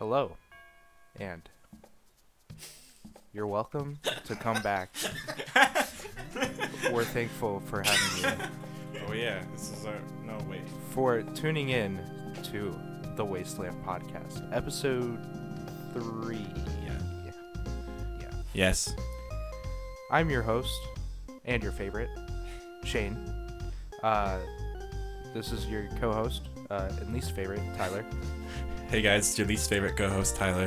Hello, and you're welcome to come back. We're thankful for having you, Oh yeah, this is our wait. for tuning in to the Wasteland Podcast, episode 3. Yeah. Yes. I'm your host and your favorite, Shane. This is your co-host and least favorite, Tyler. Hey guys, it's your least favorite co-host Tyler.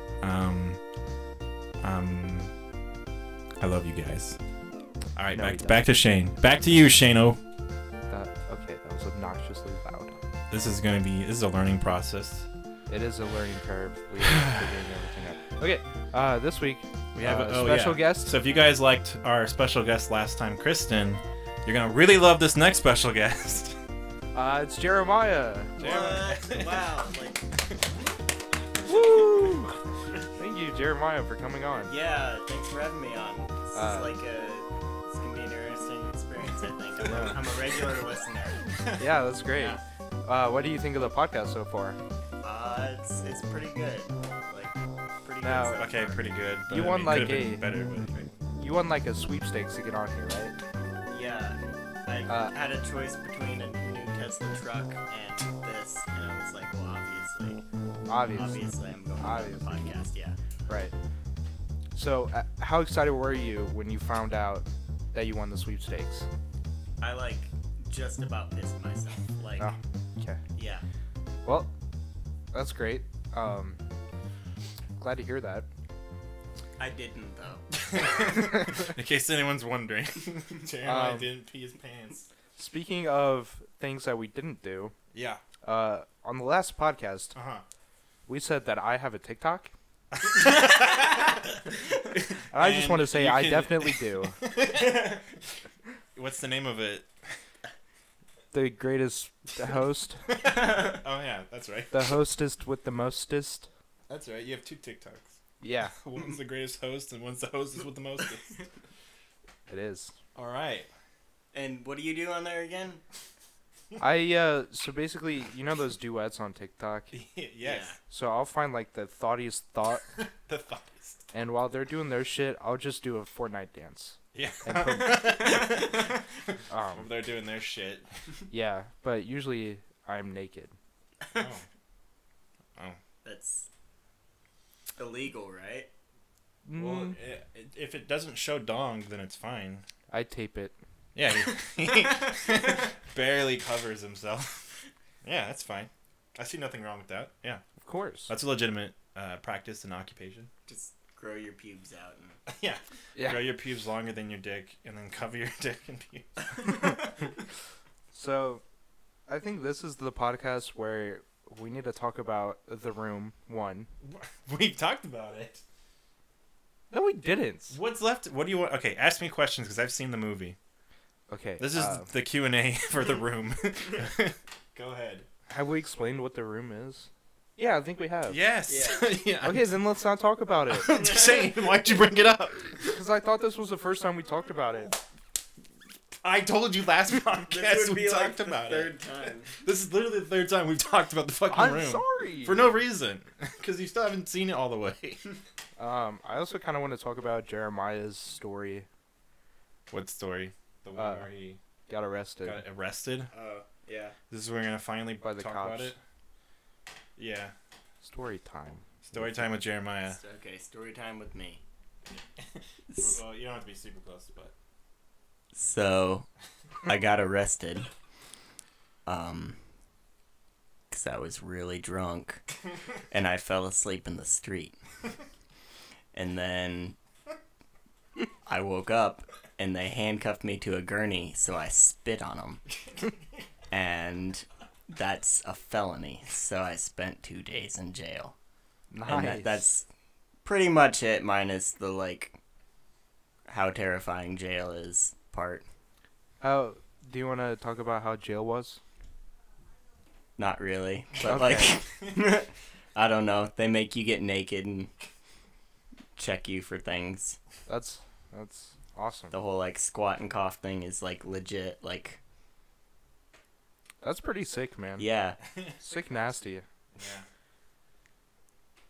I love you guys. All right, No, back to Shane. Back to you, Shane-o. Okay, that was obnoxiously loud. This is a learning process. It is a learning curve. We are figuring everything out. Okay, this week We have a special guest. So if you guys liked our special guest last time, Kristen, you're gonna really love this next special guest. It's Jeremiah. What? Wow. Like, Woo! Thank you, Jeremiah, for coming on. yeah, thanks for having me on. This it's gonna be an interesting experience, I think. I'm a regular listener. Yeah, that's great. Yeah. What do you think of the podcast so far? It's pretty good. Like, pretty Now- good. so Okay, far. pretty good. But, You won, like, could've been a- better. But, You won like a sweepstakes to get on here, right? Yeah. I had a choice between a new Tesla truck and this, and I was like, well, obviously I'm going on the podcast, yeah. Right. So, how excited were you when you found out that you won the sweepstakes? I, like, just about pissed myself. Like, Oh, okay. yeah. Well, that's great. Glad to hear that. I didn't, though. in case anyone's wondering, Jeremiah Um, didn't pee his pants. Speaking of things that we didn't do, Yeah. on the last podcast, Uh-huh. we said that I have a TikTok. I just And want to say you I can- definitely do. What's the name of it? The greatest host, Oh yeah, that's right. the hostest with the mostest. That's right. You have two TikToks. Yeah, One's the greatest host, and one's the hostess with the mostest. it is. All right. And what do you do on there again? So basically, you know those duets on TikTok? Yes. So I'll find like the thoughtiest thought, The thoughts. and while they're doing their shit, I'll just do a Fortnite dance. Yeah. And They're doing their shit. Yeah, but usually I'm naked. Oh. Oh. That's illegal, right? Well, Mm, if it doesn't show dong, then it's fine. I tape it. Yeah. He barely covers himself. Yeah, that's fine. I see nothing wrong with that. Yeah. Of course. That's a legitimate practice and occupation. Just grow your pubes out. And... Yeah. Yeah. Grow your pubes longer than your dick, and then cover your dick and pubes. So, I think this is the podcast where we need to talk about The Room 1. We've talked about it. No, we didn't. What's left? What do you want? Okay, ask me questions because I've seen the movie. Okay. This is the Q&A for The Room. Go ahead. Have we explained what The Room is? Yeah, I think we have. Yes. Yeah. Okay, then let's not talk about it. I'm just saying, why'd you bring it up? Because I thought this was the first time we talked about it. I told you last podcast we talked the about third it. time. This is literally the third time we've talked about the fucking I'm room. sorry. For no reason. Because you still haven't seen it all the way. I also kind of want to talk about Jeremiah's story. What story? The one where he Got arrested. got arrested? Oh, yeah. This is where we're going to finally By the talk about cops. it? Yeah. Story time. Story time with Jeremiah. Okay, story time with me. Well, you don't have to be super close, but... So, I got arrested. 'Cause I was really drunk. And I fell asleep in the street. And then I woke up and they handcuffed me to a gurney, so I spit on them. And that's a felony, so I spent 2 days in jail. Nice. And that's pretty much it, minus the, like, how terrifying jail is part. Do you want to talk about how jail was? Not really, but, Okay. like, I don't know. They make you get naked and check you for things. That's awesome. The whole, like, squat and cough thing is, like, legit, like... That's pretty sick, man. Yeah. Sick nasty. Yeah.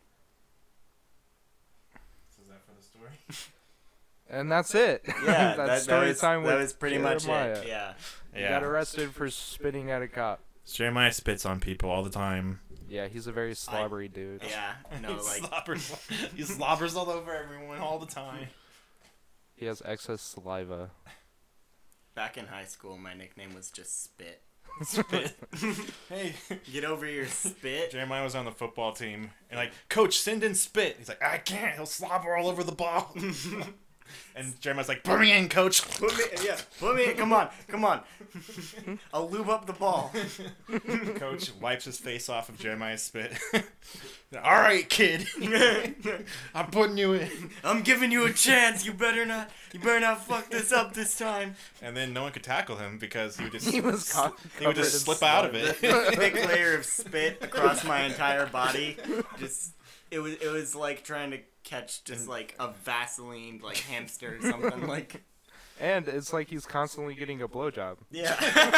story. And that's it. Yeah, That's story time with that was pretty much Jeremiah. it. Yeah. He got arrested for spitting at a cop. Jeremiah spits on people all the time. Yeah, he's a very slobbery dude. Yeah. No, like he slobbers all over everyone all the time. He has excess saliva. back in high school, my nickname was just Spit. Spit. Hey, Get over your spit. Jeremiah was on the football team, and like, Coach, send in Spit. He's like, I can't. He'll slobber all over the ball. And Jeremiah's like, put me in, Coach. Put me in. Come on. I'll lube up the ball. Coach wipes his face off of Jeremiah's spit. All right, kid. I'm putting you in. I'm giving you a chance. You better not fuck this up this time. And then no one could tackle him because he would just He was he would just slip out of it. Thick layer of spit across my entire body. Just it was like trying to catch just like a Vaseline like hamster or something like. And it's like he's constantly getting a blowjob. Yeah.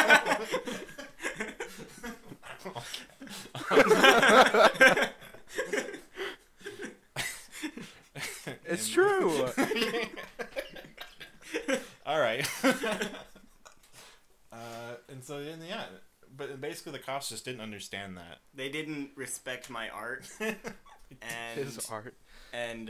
It's true. All right. And so yeah, but basically the cops just didn't understand that. They didn't respect my art. And His art. And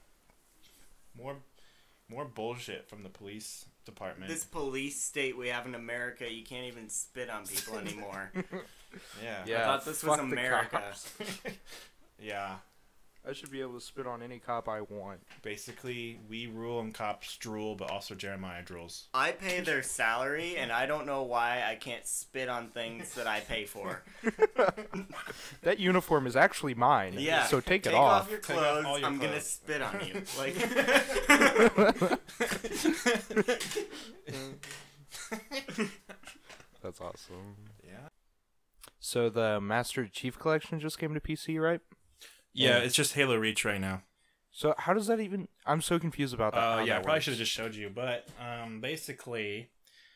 more bullshit from the police department. this police state we have in America, you can't even spit on people anymore. Yeah. I thought this was fuck the America. cops. Yeah. I should be able to spit on any cop I want. Basically, we rule and cops drool, but also Jeremiah drools. I pay their salary, and I don't know why I can't spit on things that I pay for. That uniform is actually mine. Yeah. So take it off off. your Take off clothes. all your I'm gonna clothes. spit on you. Like. That's awesome. Yeah. So the Master Chief Collection just came to PC, right? Yeah, it's just Halo Reach right now. So how does that even? I'm so confused about that. how Yeah, I that probably works. should have just showed you, but basically,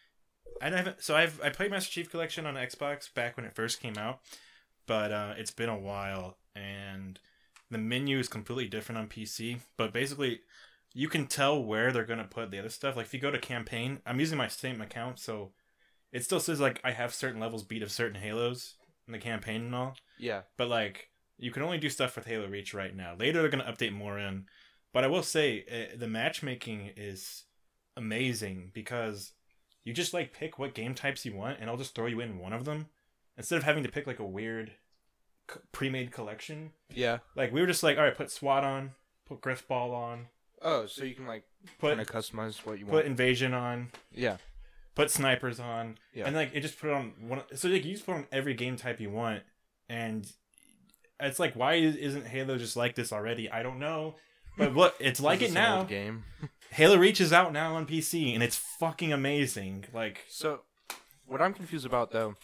I haven't. So I played Master Chief Collection on Xbox back when it first came out, but it's been a while, and the menu is completely different on PC. But basically, you can tell where they're gonna put the other stuff. Like if you go to campaign, I'm using my same account, so it still says like I have certain levels beat of certain Halos in the campaign and all. Yeah. But like you can only do stuff with Halo Reach right now. Later they're gonna update more in. But I will say the matchmaking is amazing because you just like pick what game types you want, and I'll just throw you in one of them instead of having to pick like a weird pre-made collection. Yeah. Like we were just like, all right, put SWAT on, put Griffball on, Oh, so you can like put kind of customize what you put want. Invasion on, Yeah. put snipers on, Yeah. and like it just put it on one. So like you just put on every game type you want, and it's like why isn't Halo just like this already? I don't know, but look, it's like Is it this an now. old game. Halo Reach is out now on PC, and it's fucking amazing. Like, So, what I'm confused about though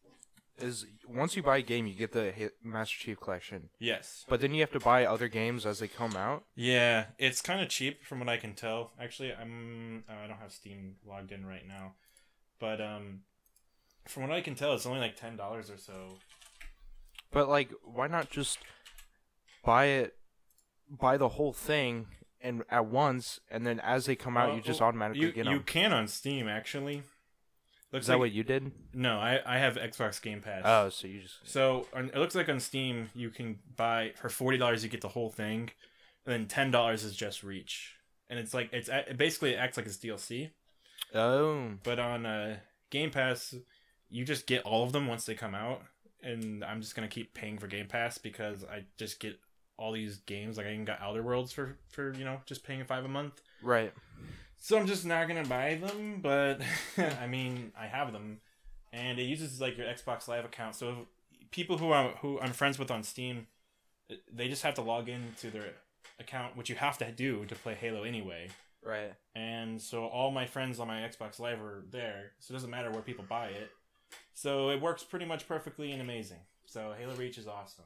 is once you buy a game, you get the Master Chief Collection, yes, but then you have to buy other games as they come out. yeah, it's kind of cheap from what I can tell. Actually, I don't have Steam logged in right now, but from what I can tell, it's only like $10 or so. But like, why not just buy the whole thing and at once, and then as they come out, you just automatically get them? You can on Steam actually. Looks Is that like, what you did? No, I have Xbox Game Pass. Oh, so you just It looks like on Steam you can buy for $40 you get the whole thing, and then $10 is just Reach, and it's like basically it acts like it's DLC. oh But on Game Pass, you just get all of them once they come out, and I'm just gonna keep paying for Game Pass because I just get all these games. Like I even got Outer Worlds for just paying $5 a month. right. So I'm just not gonna buy them, but I mean I have them, and it uses like your Xbox Live account. So people who I'm friends with on Steam, they just have to log into their account, which you have to do to play Halo anyway. Right. And so all my friends on my Xbox Live are there, so it doesn't matter where people buy it. So it works pretty much perfectly and amazing. So Halo Reach is awesome,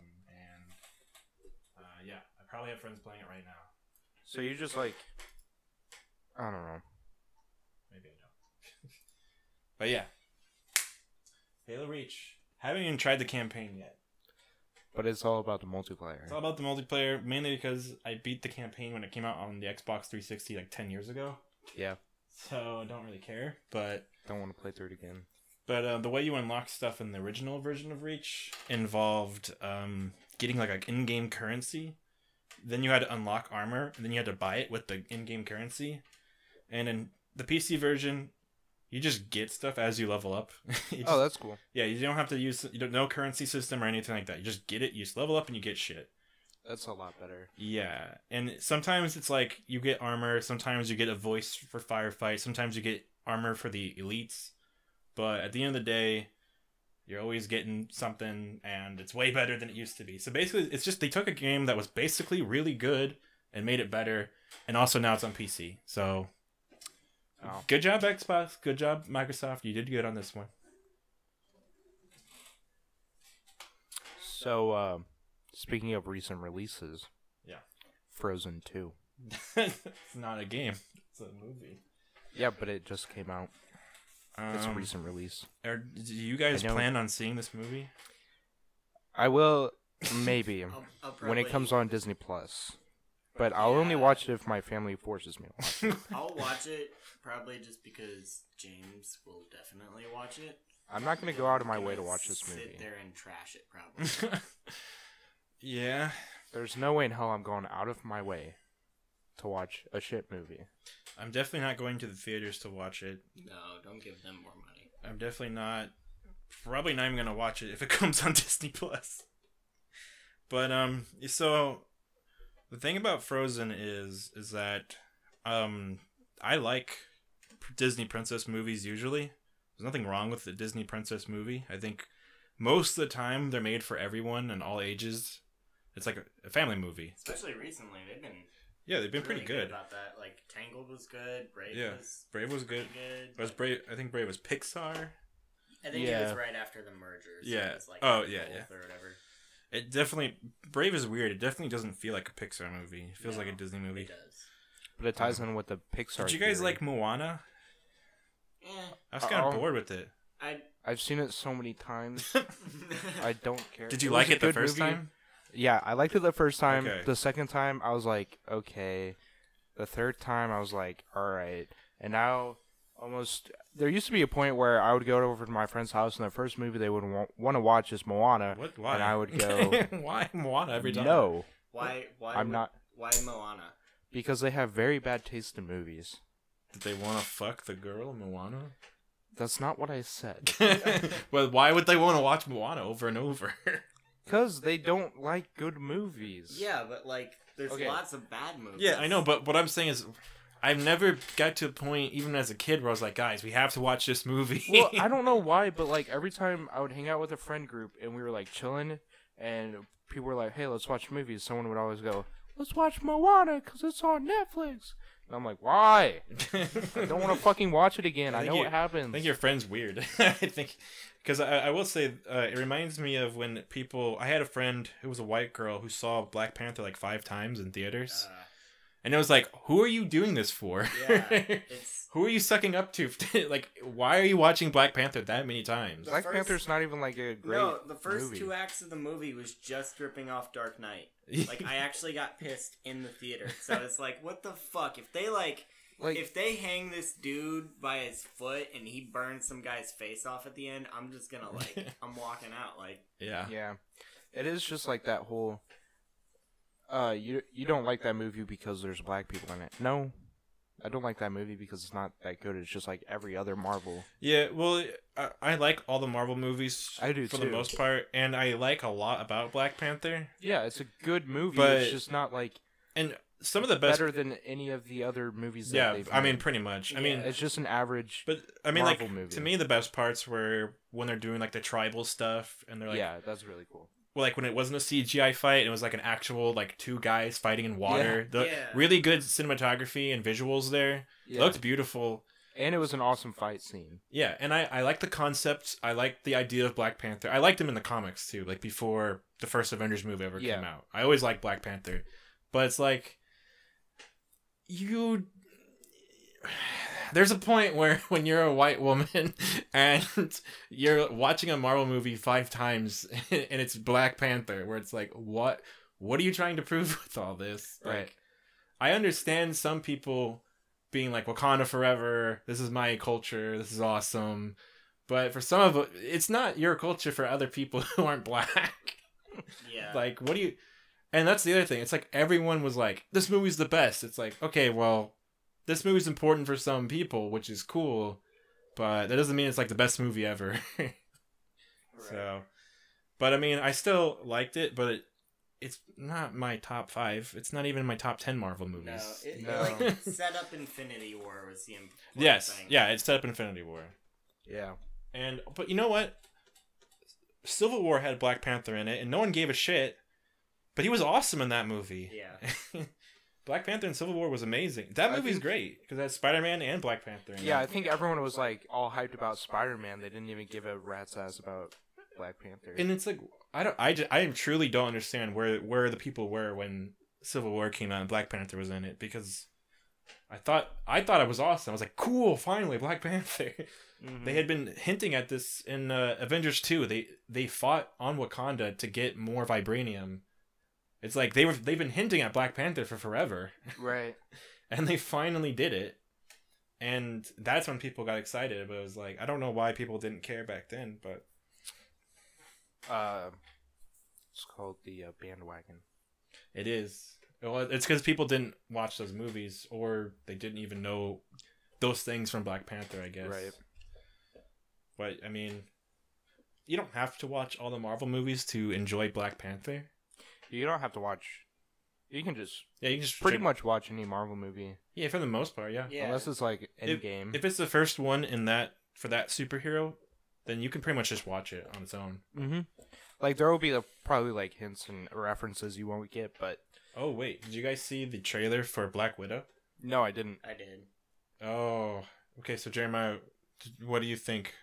and yeah, I probably have friends playing it right now. So you just like, I don't know. Maybe I don't. But yeah, Halo Reach. Haven't even tried the campaign yet. But it's all about the multiplayer. It's all about the multiplayer, mainly because I beat the campaign when it came out on the Xbox 360 like 10 years ago. Yeah. So I don't really care, but Don't want to play through it again. the way you unlock stuff in the original version of Reach involved getting like an in-game currency. Then you had to unlock armor, and then you had to buy it with the in-game currency. And in the PC version, you just get stuff as you level up. That's cool. Yeah, you don't have to use no currency system or anything like that. You just get it, you just level up, and you get shit. That's a lot better. Yeah, and sometimes it's like you get armor, sometimes you get a voice for firefight, sometimes you get armor for the elites. But at the end of the day, you're always getting something, and it's way better than it used to be. So basically, it's just they took a game that was basically really good and made it better, and also now it's on PC. So, Good job, Xbox. Good job, Microsoft. You did good on this one. So, speaking of recent releases, Yeah. Frozen 2. It's not a game. It's a movie. Yeah, but it just came out. It's a recent release. Do you guys plan on seeing this movie? I will, maybe, I'll when it probably- comes on Disney Plus. But I'll only watch it if my family forces me to watch it. I'll watch it probably just because James will definitely watch it. I'm not going to go out of my way to watch this movie. Sit there and trash it probably. Yeah. There's no way in hell I'm going out of my way to watch a shit movie. I'm definitely not going to the theaters to watch it. No, don't give them more money. I'm definitely not. Probably not even gonna watch it if it comes on Disney Plus. But so the thing about Frozen is that I like Disney princess movies usually. There's nothing wrong with the Disney princess movie. I think most of the time they're made for everyone and all ages. It's like a family movie. Especially recently, they've been pretty really good. about that. Like Tangled was good. Brave was Brave was good. pretty good. Was Brave? I think Brave was Pixar. I think it was Yeah. right after the merger. So Yeah. It was like Oh, both yeah. Or whatever. It definitely Brave is weird. It definitely doesn't feel like a Pixar movie. It feels No, like a Disney movie. It does. But it ties in with the Pixar. Did you guys theory. like Moana? Yeah. I was kind of Uh-oh. bored with it. I've seen it so many times. I don't care. Did you was like a it the good first movie. time? Yeah, I liked it the first time. Okay. The second time, I was like, okay. The third time, I was like, all right. And now, there used to be a point where I would go over to my friend's house, and the first movie they would want to watch is Moana. What? Why? And I would go, Why Moana every time? no, Why? Why Moana? because they have very bad taste in movies. Did they want to fuck the girl Moana? That's not what I said. Well, why would they want to watch Moana over and over? Because they don't like good movies. Yeah, but like, there's Okay. lots of bad movies. Yeah, I know, but what I'm saying is, I've never got to a point, even as a kid, where I was like, guys, we have to watch this movie. Well, I don't know why, but like every time I would hang out with a friend group and we were like chilling, and people were like, "Hey, let's watch movies," someone would always go, "Let's watch Moana because it's on Netflix." And I'm like, "Why? I don't want to fucking watch it again. I think know you- what happens." I think your friend's weird. I think, because I will say, it reminds me of when people. I had a friend who was a white girl who saw Black Panther like 5 times in theaters, and it was like, who are you doing this for? Yeah, it's Who are you sucking up to? Like, why are you watching Black Panther that many times? Black first- Panther's not even like a great no. The first movie. 2 acts of the movie was just ripping off Dark Knight. Like, I actually got pissed in the theater. So it's like, what the fuck? If they if they hang this dude by his foot and he burns some guy's face off at the end, I'm just gonna I'm walking out. Like, Yeah. Yeah, it is just like that whole. You don't like that movie because there's black people in it. No, I don't like that movie because it's not that good. It's just like every other Marvel. Yeah, well, I like all the Marvel movies. I do for too. the most part, and I like a lot about Black Panther. Yeah, it's a good movie. But- it's just not like And some of the best. better than any of the other movies. That Yeah, they've I mean, made. pretty much. I Yeah. mean, It's just an average. but I mean, Marvel like movie. to me, the best parts were when they're doing like the tribal stuff, and they're like, Yeah, that's really cool. well, like when it wasn't a CGI fight, and it was like an actual like 2 guys fighting in water. The Yeah. really good cinematography and visuals there. It Yeah. looked beautiful. And it was an awesome fight scene. Yeah, and I like the concept. I like the idea of Black Panther. I liked him in the comics too, like before the first Avengers movie ever Yeah. came out. I always liked Black Panther, but it's like there's a point where when you're a white woman and you're watching a Marvel movie 5 times and it's Black Panther, where it's like, what are you trying to prove with all this? Right. Like, I understand some people being like, Wakanda forever, this is my culture, this is awesome. But for some of it, it's not your culture for other people who aren't black. Yeah. Like, what do you... And that's the other thing. It's like everyone was like, this movie's the best. It's like, okay, well, this movie's important for some people, which is cool, but that doesn't mean it's like the best movie ever. Right. So, but I mean, I still liked it, but it's not my top 5. It's not even my top 10 Marvel No, movies. it No. like set up Infinity War was the important Yes, thing. yeah, it set up Infinity War. Yeah. But you know what? Civil War had Black Panther in it, and no one gave a shit. But he was awesome in that movie. Yeah. Black Panther and Civil War was amazing. That I movie's think- great because it had Spider-Man and Black Panther in Yeah, I it. think everyone was like all hyped about Spider-Man. They didn't even give a rat's ass about Black Panther. And it's like I truly don't understand where the people were when Civil War came out and Black Panther was in it, because I thought it was awesome. I was like, cool, finally Black Panther. Mhm. They had been hinting at this in Avengers 2. They fought on Wakanda to get more vibranium. It's like they've been hinting at Black Panther for forever, Right. and they finally did it. And that's when people got excited. But it was like, I don't know why people didn't care back then, but It's called the bandwagon. it is. Well, it's because people didn't watch those movies, or they didn't even know those things from Black Panther, I guess. Right. But I mean, you don't have to watch all the Marvel movies to enjoy Black Panther. You don't have to watch. You can just Yeah, you can just pretty much watch any Marvel movie, Yeah, for the most part, yeah. Yeah. unless it's like Endgame. If it's the first one in that for that superhero, then you can pretty much just watch it on its own. Mm-hmm. Like there will be probably like hints and references you won't get, but Oh wait, did you guys see the trailer for Black Widow? no, I didn't. I did. Oh, okay. So Jeremiah, what do you think?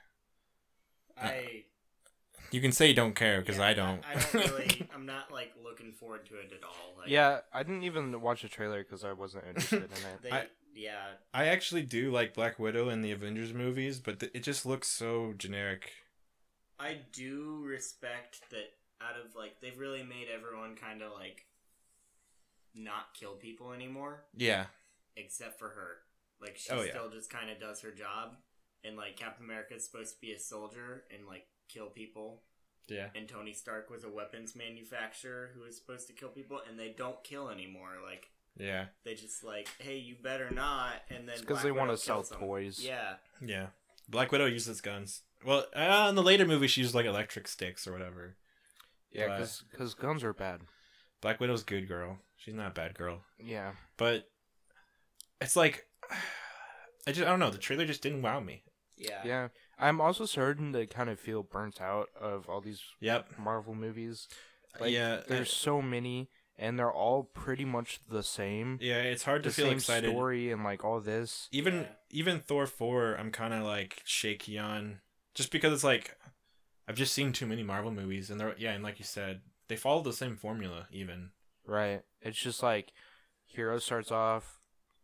You can say you don't care because Yeah, I don't. I don't really. I'm not like looking forward to it at all. Like, Yeah, I didn't even watch the trailer because I wasn't interested in it. They, I- yeah. I actually do like Black Widow in the Avengers movies, but it just looks so generic. I do respect that. Out of like, they've really made everyone kind of like not kill people anymore, Yeah. except for her. Like she Oh, yeah. still just kind of does her job, and like Captain America is supposed to be a soldier and like kill people, Yeah. and Tony Stark was a weapons manufacturer who was supposed to kill people, and they don't kill anymore. Like Yeah. they just like, hey, you better not, and then because Black they want Widow to sell kills them. toys. Yeah, Yeah. Black Widow uses guns. Well, in the later movie, she used like electric sticks or whatever. Yeah, because guns are bad. Black Widow's good girl. She's not a bad girl. Yeah. But it's like, I don't know. The trailer just didn't wow me. yeah, Yeah. I'm also starting to kind of feel burnt out of all these Yep. Marvel movies. Like, Yeah. there's so many, and they're all pretty much the same. Yeah, it's hard to The feel same excited. story and like all this. Even Yeah. even Thor 4, I'm kind of like shaky on, just because it's like I've just seen too many Marvel movies, and and like you said, they follow the same formula. Even Right. It's just like hero starts off,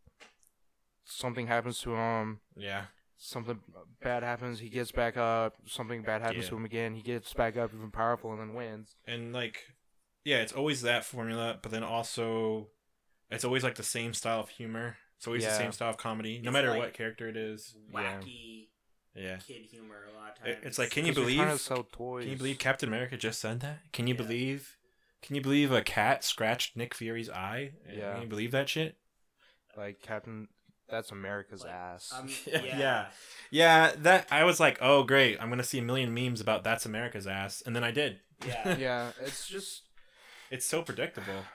something happens to him, yeah, something bad happens, he gets back up, something bad happens Yeah. to him again, he gets back up even powerful and then wins. and like it's always that formula, but then also it's always like the same style of humor. It's always the Yeah. same style of comedy, no It's matter like- what character it is. wacky Yeah, kid humor a lot of times. it's like, can you 'Cause they're trying to believe? sell toys. Can you believe Captain America just said that? Can you Yeah. believe? Can you believe a cat scratched Nick Fury's eye? Yeah. Can you believe that shit? like Captain? That's America's Like, ass. yeah. Yeah, that I was like, oh great, I'm gonna see a million memes about that's America's ass, and then I did. Yeah. Yeah, it's just It's so predictable.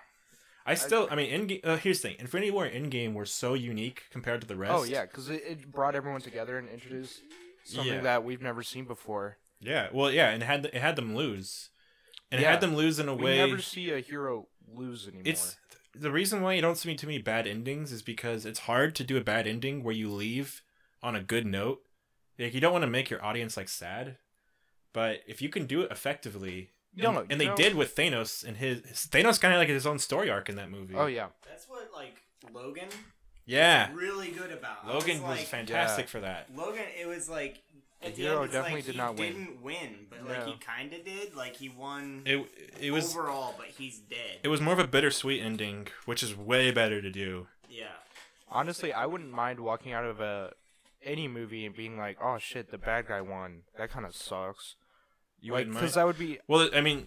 I mean, here's the thing: Infinity War and Endgame were so unique compared to the rest. oh yeah, because it brought everyone together and introduced something Yeah. that we've never seen before. yeah. Well, yeah, and it had them lose, and it Yeah. had them lose in a We way. never see a hero lose anymore. It's the reason why you don't see too many bad endings is because it's hard to do a bad ending where you leave on a good note. Like, you don't want to make your audience like sad, but if you can do it effectively, No, and they did with Thanos, and his Thanos kind of like his own story arc in that movie. Oh yeah, That's what like Logan Yeah. really good about. Logan was like, fantastic Yeah. for that. Logan, it was like at The the hero end, it's definitely like did he not win. didn't win, but like No. he kind of did. Like he won It was overall, but he's dead. it was more of a bittersweet ending, which is way better to do. Yeah. Honestly, I wouldn't mind walking out of any movie and being like, "Oh shit, the bad guy won." That kind of sucks. You Like, wouldn't because mind? that would be Well, I mean,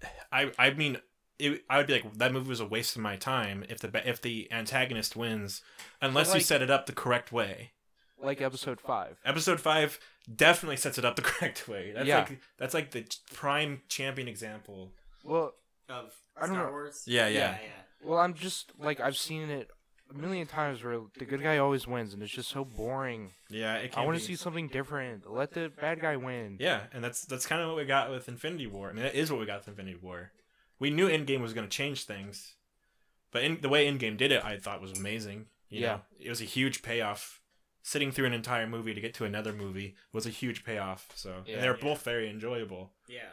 I mean, I would be like, that movie was a waste of my time if the antagonist wins, unless you like- set it up the correct way. like Episode 5. Episode 5 definitely sets it up the correct way. Yeah. That's like the prime champion example. Well, Of I don't Star know. Wars. Yeah. yeah. well, I'm just like I've seen it a million times where the good guy always wins, and it's just so boring. Yeah, it I can want be. to see something different. Let the bad guy win. Yeah, and that's kind of what we got with Infinity War. I mean, that is what we got with Infinity War. We knew Endgame was going to change things, but the way Endgame did it, I thought was amazing. You Yeah. know, it was a huge payoff. Sitting through an entire movie to get to another movie was a huge payoff. So Yeah. and they're both very enjoyable. Yeah.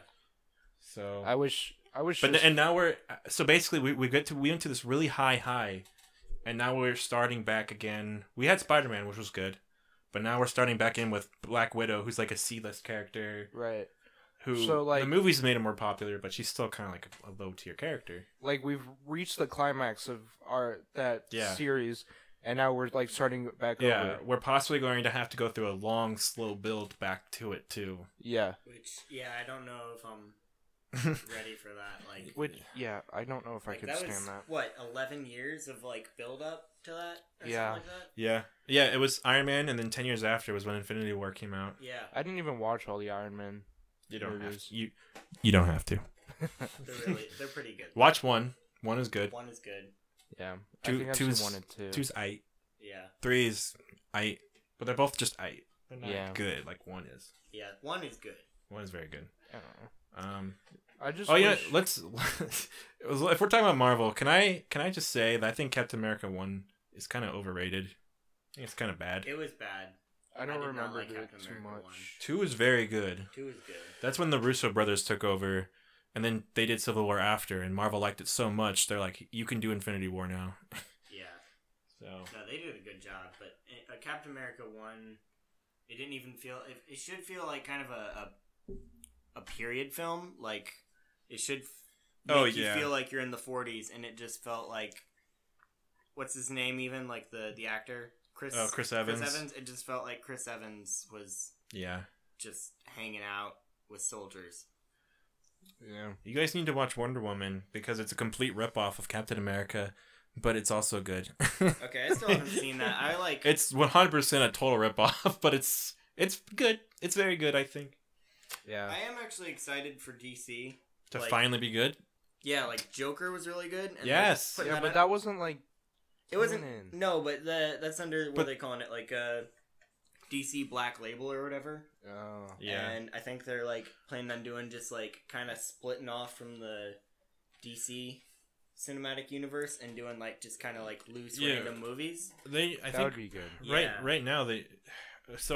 So I wish. But and now we're so basically we went to this really high, and now we're starting back again. We had Spider-Man, which was good, but now we're starting back in with Black Widow, who's like a C-list character. right. Who So, like- the movies made her more popular, but she's still kind of like a low tier character. Like we've reached the climax of that Yeah. series, and now we're like starting back Yeah, over. we're possibly going to have to go through a long, slow build back to it too. Yeah. Which I don't know if I'm ready for that. Like, Which I don't know if I like could that stand was that. what 11 years of like build up to that. Or Yeah. Something like that? Yeah. It was Iron Man, and then 10 years after was when Infinity War came out. Yeah. I didn't even watch all the Iron Man. You don't have Movies. to. You don't have to They're pretty good. watch one. One is good. One is good. Yeah. Two- I think I've two's- seen 1 and 2. Two's aight. Yeah. 3 is aight, but they're both just aight. They're not Yeah. good like one is. Yeah. One is good. One is very good. I don't know. I just Oh yeah, wish- let's. If we're talking about Marvel, can I just say that I think Captain America 1 is kind of overrated. I think it's kind of bad. It was bad. I don't did not remember like it Captain too America much. 2 is very good. 2 is good. That's when the Russo brothers took over, and then they did Civil War after, and Marvel liked it so much they're like, you can do Infinity War now. Yeah. So No, they did a good job, but Captain America 1, it didn't even feel. It should feel like kind of a period film. Like it should make you feel like you're in the 40s, and it just felt like what's his name even like the actor Chris Evans. Chris Evans. It just felt like Chris Evans was yeah, just hanging out with soldiers. Yeah. you guys need to watch Wonder Woman because it's a complete ripoff of Captain America, but it's also good. Okay, I still haven't seen that. I like. It's 100% a total ripoff, but it's good. It's very good, I think. Yeah. I am actually excited for DC. To Like- finally be good. Yeah, like Joker was really good. And Yes. they're putting Yeah, but out- that wasn't like It wasn't. canon. No, but that's under what But- are they calling it? Like DC Black Label or whatever. Oh. Yeah. And I think they're like planning on doing just like kind of splitting off from the DC cinematic universe and doing like just kind of like loose Yeah. random movies. I That think would be good. Yeah. right now they. So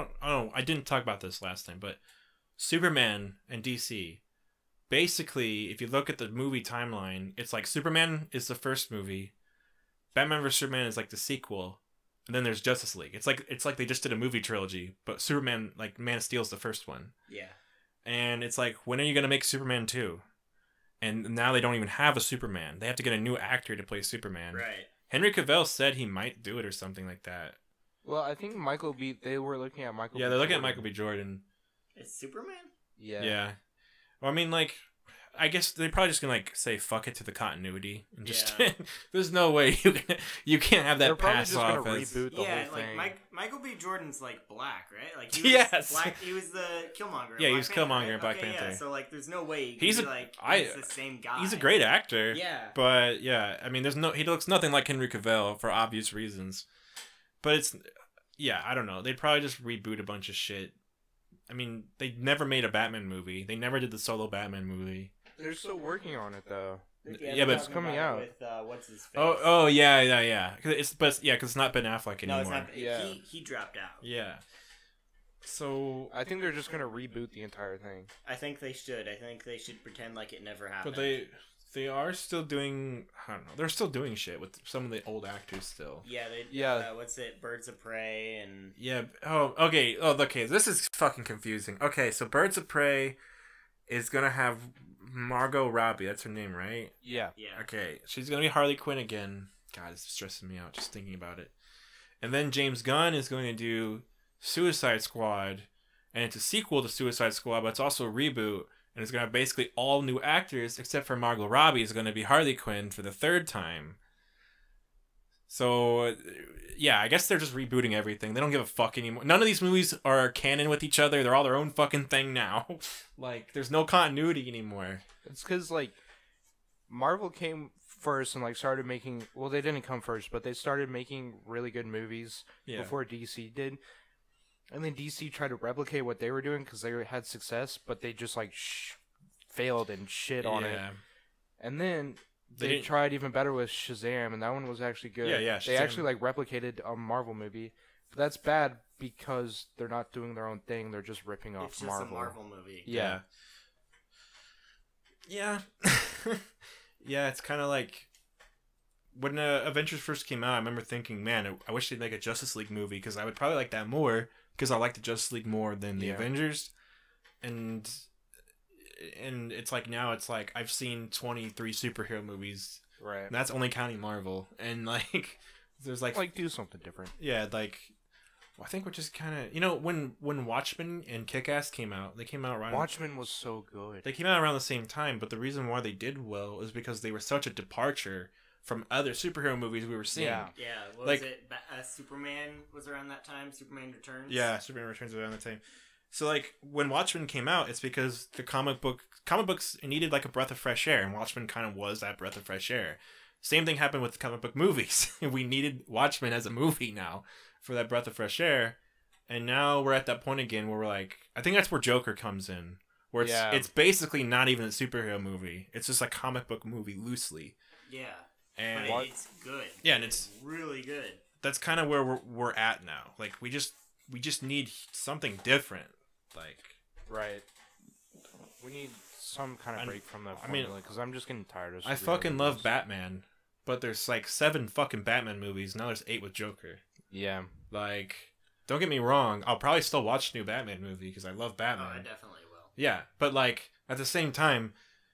I didn't talk about this last time, but Superman and DC. Basically, if you look at the movie timeline, it's like Superman is the first movie, Batman vs Superman is like the sequel, and then there's Justice League. It's like they just did a movie trilogy, but Superman, like Man of Steel, is the first one, Yeah. and it's like, when are you gonna make Superman 2? And now they don't even have a Superman. They have to get a new actor to play Superman. Right. Henry Cavill said he might do it or something like that. Well, I think they were looking at Michael. Yeah, B. they're looking at Jordan. Michael B. Jordan. It's Superman. Yeah. Yeah. Well, I mean, like, I guess they're probably just gonna like say fuck it to the continuity and just. Yeah. There's no way you can't have that They're probably pass just off gonna as. reboot the Yeah, whole like thing. Michael B. Jordan's like black, right? Like he was Yes. black. He was the Killmonger. in Yeah, he Black was Panther, Killmonger in right? Black Okay, Panther. Yeah, so like, there's no way He's he's a- like I- he's the same guy. He's a great actor. Yeah. But yeah, I mean, he looks nothing like Henry Cavill for obvious reasons. But it's, yeah, I don't know. They'd probably just reboot a bunch of shit. I mean, they never made a Batman movie. They never did the solo Batman movie. They're still working on it though. Yeah, they're but it's talking coming about out. it with what's his face. Oh yeah. Because it's not Ben Affleck no, anymore. it's not. Yeah. He dropped out. Yeah. So, I think they're just gonna reboot the entire thing. I think they should. I think they should pretend like it never happened. but They are still doing. I don't know. They're still doing shit with some of the old actors still. Yeah, they. Yeah. What's it? Birds of Prey and. Yeah. Oh, okay. Oh, okay. This is fucking confusing. Okay, so Birds of Prey is gonna have Margot Robbie. That's her name, right? Yeah. Yeah. Okay, she's gonna be Harley Quinn again. God, it's stressing me out just thinking about it. And then James Gunn is going to do Suicide Squad, and it's a sequel to Suicide Squad, but it's also a reboot. And it's going to have basically all new actors, except for Margot Robbie is going to be Harley Quinn for the third time. So, yeah, I guess they're just rebooting everything. They don't give a fuck anymore. None of these movies are canon with each other. They're all their own fucking thing now. Like, there's no continuity anymore. It's because, like, Marvel came first and, like, started making... Well, they didn't come first, but they started making really good movies before DC did. And then DC tried to replicate what they were doing because they had success, but they just, like, failed and shit on it. And then they tried even better with Shazam, and that one was actually good. Yeah, They actually, like, replicated a Marvel movie. But that's bad because they're not doing their own thing. They're just ripping off It's just Marvel. a Marvel movie. Yeah. Yeah. Yeah, it's kind of like... When Avengers first came out, I remember thinking, man, I wish they'd make a Justice League movie because I would probably like that more because I like the Justice League more than the Avengers. And it's like now it's like I've seen 23 superhero movies. Right. And that's only counting Marvel. And like there's like do something different. Yeah, like I think we're just kind of, you know, when Watchmen and Kick-Ass came out, they came out around... Watchmen was so good. They came out around the same time, but the reason why they did well is because they were such a departure from other superhero movies we were seeing. Yeah. Yeah, what Like- was it? Superman was around that time? Superman Returns? Yeah, Superman Returns around the time. So, like, when Watchmen came out, it's because the comic books needed, like, a breath of fresh air, and Watchmen kind of was that breath of fresh air. Same thing happened with comic book movies. We needed Watchmen as a movie now for that breath of fresh air, and now we're at that point again where we're like, I think that's where Joker comes in, where it's basically not even a superhero movie. It's just a comic book movie loosely. Yeah. And But it's good. Yeah, and it's really good. That's kind of where we're at now. Like we just need something different. Like Right. We need some kind of break from that I mean, formula because I'm just getting tired of. I fucking love Batman, but there's like 7 fucking Batman movies. Now there's 8 with Joker. Yeah. Like, don't get me wrong. I'll probably still watch the new Batman movie because I love Oh, Batman. I definitely will. Yeah, but like at the same time,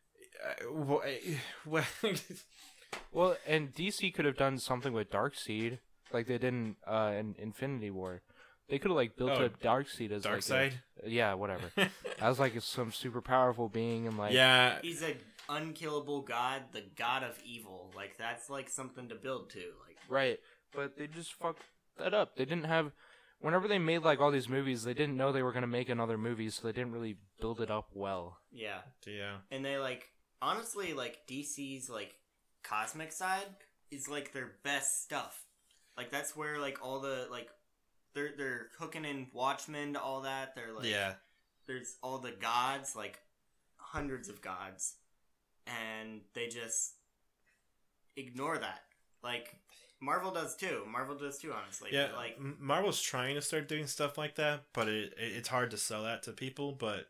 Well, and DC could have done something with Darkseid, like they did in Infinity War. They could have like built a Darkseid as Darkseid. Yeah, whatever. As like some super powerful being and like yeah, He's a unkillable god, the god of evil. Like that's like something to build to. Like right. But they just fucked that up. They didn't have. Whenever they made like all these movies, they didn't know they were gonna make another movie, so they didn't really build it up well. yeah. yeah. And they like honestly like DC's like cosmic side is like their best stuff. Like that's where like all the like they're hooking in Watchmen to all that. They're like Yeah. there's all the gods, like hundreds of gods, and they just ignore that. Like Marvel does too. Honestly. Yeah, But, like Marvel's trying to start doing stuff like that, but it's hard to sell that to people. But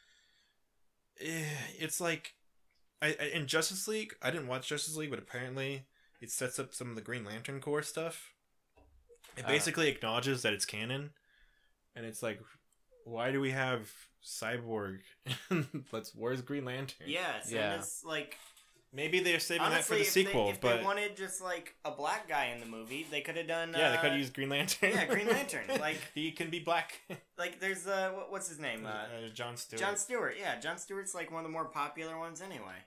it's like, in Justice League, I didn't watch Justice League, but apparently it sets up some of the Green Lantern Corps stuff. It basically acknowledges that it's canon, and it's like, why do we have Cyborg? Where's Green Lantern? yeah, send us like. Maybe they're saving Honestly, that for the sequel, if but they wanted just like a black guy in the movie, they could have done. yeah, they could have used Green Lantern. Yeah, Green Lantern. Like he can be black. like there's what's his name? John Stewart. John Stewart. Yeah, John Stewart's like one of the more popular ones anyway.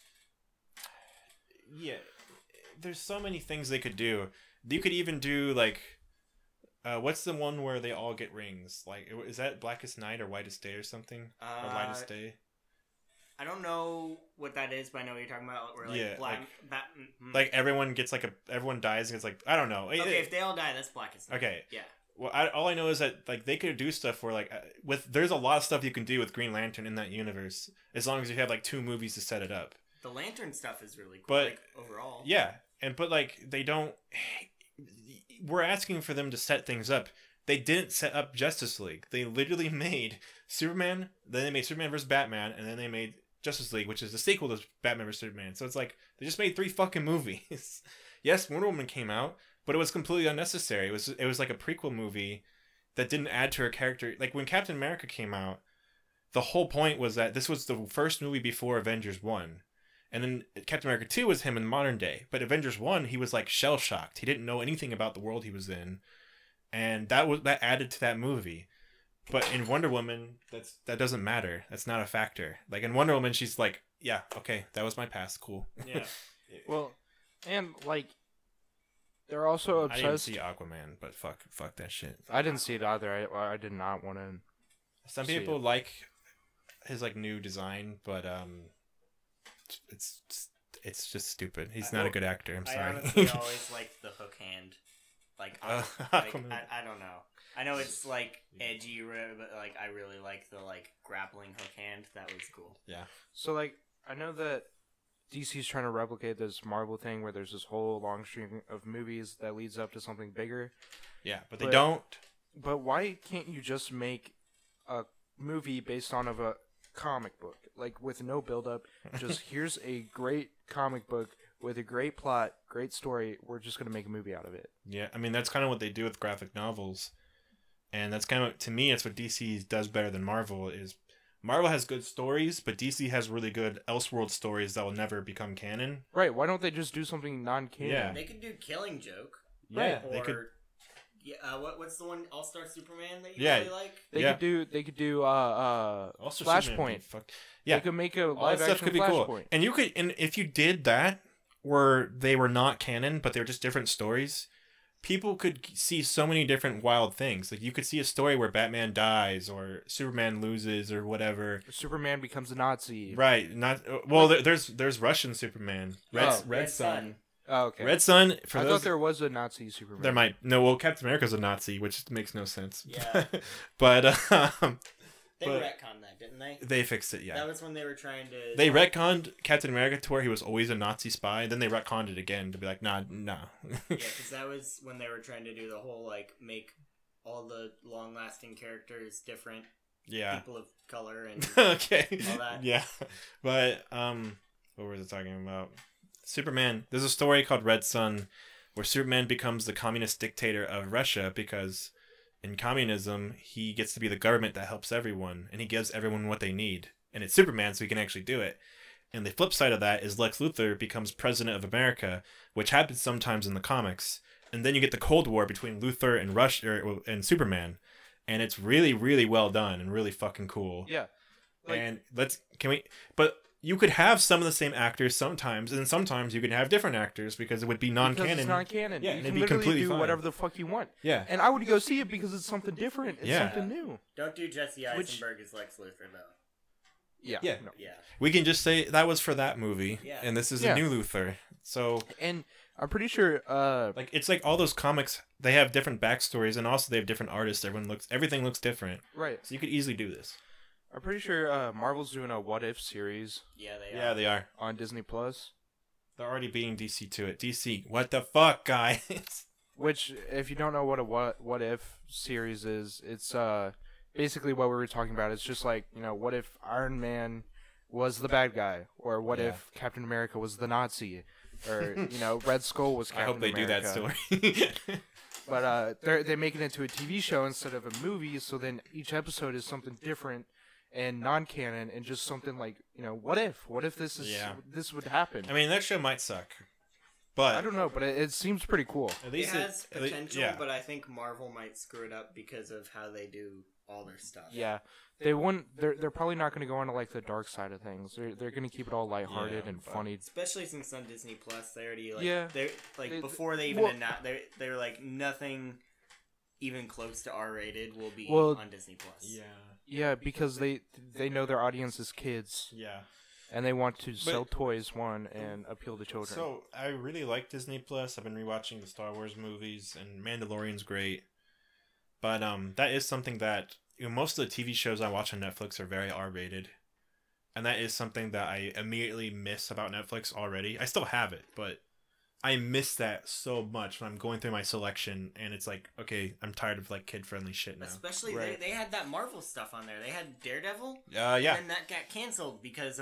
Yeah, there's so many things they could do. You could even do like, what's the one where they all get rings? Like, is that Blackest Night or Whitest Day or something? Or Lightest Day? I don't know what that is, but I know what you're talking about. Where like Yeah, black, Like everyone gets like everyone dies and it's like, I don't know. Okay, if they all die, that's Blackest Night. Okay. Yeah. Well, all I know is that like they could do stuff where like there's a lot of stuff you can do with Green Lantern in that universe as long as you have like 2 movies to set it up. The Lantern stuff is really cool. But like, overall, yeah, but like they don't. We're asking for them to set things up. They didn't set up Justice League. They literally made Superman. Then they made Superman vs. Batman, and then they made Justice League, which is the sequel to Batman vs Superman. So it's like they just made 3 fucking movies. Yes, Wonder Woman came out, but it was completely unnecessary. It was like a prequel movie that didn't add to her character. Like when Captain America came out, the whole point was that this was the first movie before Avengers 1. And then Captain America 2 was him in modern day. But Avengers 1, he was like shell shocked. He didn't know anything about the world he was in. And that added to that movie. But in Wonder Woman, that doesn't matter. That's not a factor. Like in Wonder Woman, she's like, yeah, okay, that was my past. Cool. Yeah. Well, and like they're also I didn't obsessed. see Aquaman, but fuck that shit. I didn't see it either. I did not want to. Some See people it. like his like new design, but it's just stupid. He's not a good actor. I'm I sorry. honestly always liked the hook hand. Like, Aquaman. I don't know. I know it's like edgy, but like I really like the like grappling hook hand. That was cool. Yeah. So like I know that DC's trying to replicate this Marvel thing where there's this whole long string of movies that leads up to something bigger. Yeah, but they But- don't. But why can't you just make a movie based on of a comic book, like with no build up? Just here's a great comic book with a great plot, great story. We're just gonna make a movie out of it. Yeah, I mean that's kind of what they do with graphic novels, and that's kind of to me it's what DC does better than Marvel is. Marvel has good stories, but DC has really good Elseworld stories that will never become canon. Right? Why don't they just do something non-canon? Yeah. They could do Killing Joke. Yeah, Or they could. what's the one All Star Superman that you Yeah. really like? They Yeah. could do. They could do. Also, Superman would be Flashpoint. fuck- Yeah, They could make a all that live stuff action could be Flashpoint. cool. And you could, and if you did that, where they were not canon, but they were just different stories, people could see so many different wild things. Like you could see a story where Batman dies or Superman loses or whatever. Superman becomes a Nazi. Right? Not well. There's Russian Superman. Oh, Red Sun. Oh, okay. Red Sun. For I those, thought there was a Nazi Superman. there might no. Well, Captain America's a Nazi, which makes no sense. Yeah. but They But- retconned that, didn't they? they fixed it. Yeah. That was when they were trying to. They retconned Captain America to where he was always a Nazi spy. Then they retconned it again to be like, nah. Yeah, because that was when they were trying to do the whole like make all the long-lasting characters different yeah. people of color and Okay. all that. Yeah. But what was I talking about? Superman. There's a story called Red Sun where Superman becomes the communist dictator of Russia because in communism he gets to be the government that helps everyone and he gives everyone what they need. And it's Superman, so he can actually do it. And the flip side of that is Lex Luthor becomes president of America, which happens sometimes in the comics. And then you get the Cold War between Luthor and and Superman, and it's really, really well done and really fucking cool. Yeah. Like- And but you could have some of the same actors sometimes, and sometimes you could have different actors because it would be Because non-canon. it's non-canon. Yeah, you and can it'd be literally completely do fine. whatever the fuck you want. Yeah. And I would go see it because it's something different. It's Yeah. something new. Don't do Jesse Which- Eisenberg as Lex Luthor though. Yeah. Yeah. No. Yeah. We can just say that was for that movie, Yeah. and this is Yeah. a new Luthor. So And I'm pretty sure. like it's like all those comics, they have different backstories, and also they have different artists. Everything looks different, Right. so you could easily do this. I'm pretty sure Marvel's doing a What If series Yeah, they Yeah, are. they are. on Disney Plus. They're already beating DC to it. DC, what the fuck, guys? Which, if you don't know what a what if series is, it's basically what we were talking about. It's just like, what if Iron Man was the bad guy, or what Yeah. if Captain America was the Nazi, or Red Skull was I Captain hope they America. do that story. But they make it into a TV show instead of a movie, so then each episode is something different and non-canon, and just something like, what if this is Yeah. this would happen? I mean, that show might suck, but I don't know, but it seems pretty cool. at It least has at least- potential, yeah. but I think Marvel might screw it up because of how they do all their stuff. Yeah, they wouldn't. They're probably not going to go into like the dark side of things. They're going to keep it all lighthearted Yeah, and but- funny. Especially since on Disney Plus, they already Yeah. they're like They- before they even well- announced they were like nothing even close to R-rated will be Well, on Disney Plus. Yeah, because they know their audience is kids, Yeah. and they want to sell toys and appeal to children. So I really like Disney Plus. I've been rewatching the Star Wars movies, and Mandalorian's great. But that is something that most of the TV shows I watch on Netflix are very R-rated, and that is something that I immediately miss about Netflix already. I still have it, but I miss that so much when I'm going through my selection, and it's like, okay, I'm tired of like kid-friendly shit now. Especially Right. they had that Marvel stuff on there. They had Daredevil. Yeah. And that got canceled because of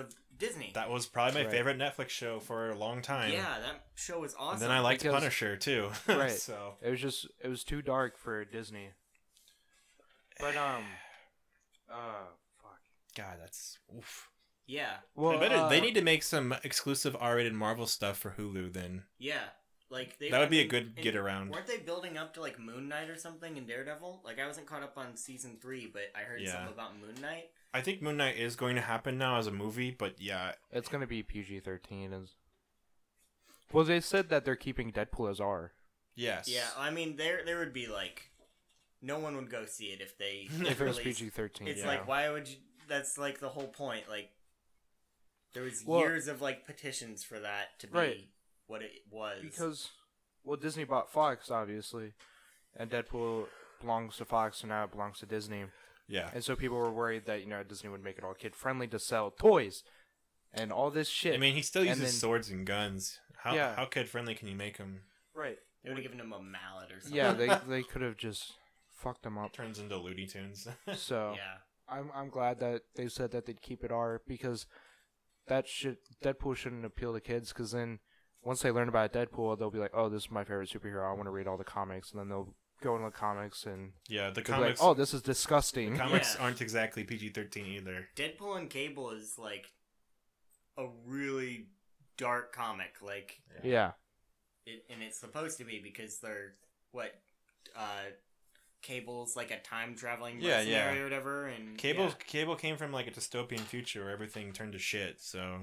Disney. That was probably my Right. favorite Netflix show for a long time. Yeah, that show was awesome. And then I liked Because- Punisher too. Right. So It was too dark for Disney. But fuck. God, that's oof. Yeah, Well, They need to make some exclusive R-rated Marvel stuff for Hulu. Then yeah. Like that would be a good and get around. Weren't they building up to like Moon Knight or something in Daredevil? Like I wasn't caught up on season 3, but I heard Yeah. something about Moon Knight. I think Moon Knight is going to happen now as a movie, but yeah, It's gonna be PG-13 as. Well, they said that they're keeping Deadpool as R. yes, Yeah, I mean there would be like no one would go see it if they If it was released- PG-13. It's Yeah. like why would you? That's like the whole point. Like there was Well- years of like petitions for that to be Right. what it was. Because, well, Disney bought Fox, obviously, and Deadpool belongs to Fox, and now it belongs to Disney. yeah. And so people were worried that, Disney would make it all kid-friendly to sell toys and all this shit. I mean, he still And uses then- swords and guns. How Yeah. how kid friendly can you make him? right. they would have given him a mallet or something. Yeah, they could have just fucked him up. Turns into Looney Tunes. So Yeah. I'm glad that they said that they'd keep it R, because Deadpool shouldn't appeal to kids, because then once they learn about Deadpool, they'll be like, oh, this is my favorite superhero, I want to read all the comics, and then they'll go into the comics and yeah, the they'll be comics. like, oh, this is disgusting. Comics Yeah. aren't exactly PG-13 either. Deadpool and Cable is like a really dark comic. Like Yeah. and it's supposed to be because they're what Cable's like a time traveling Yeah, mercenary yeah. or whatever, and Cable came from like a dystopian future where everything turned to shit. So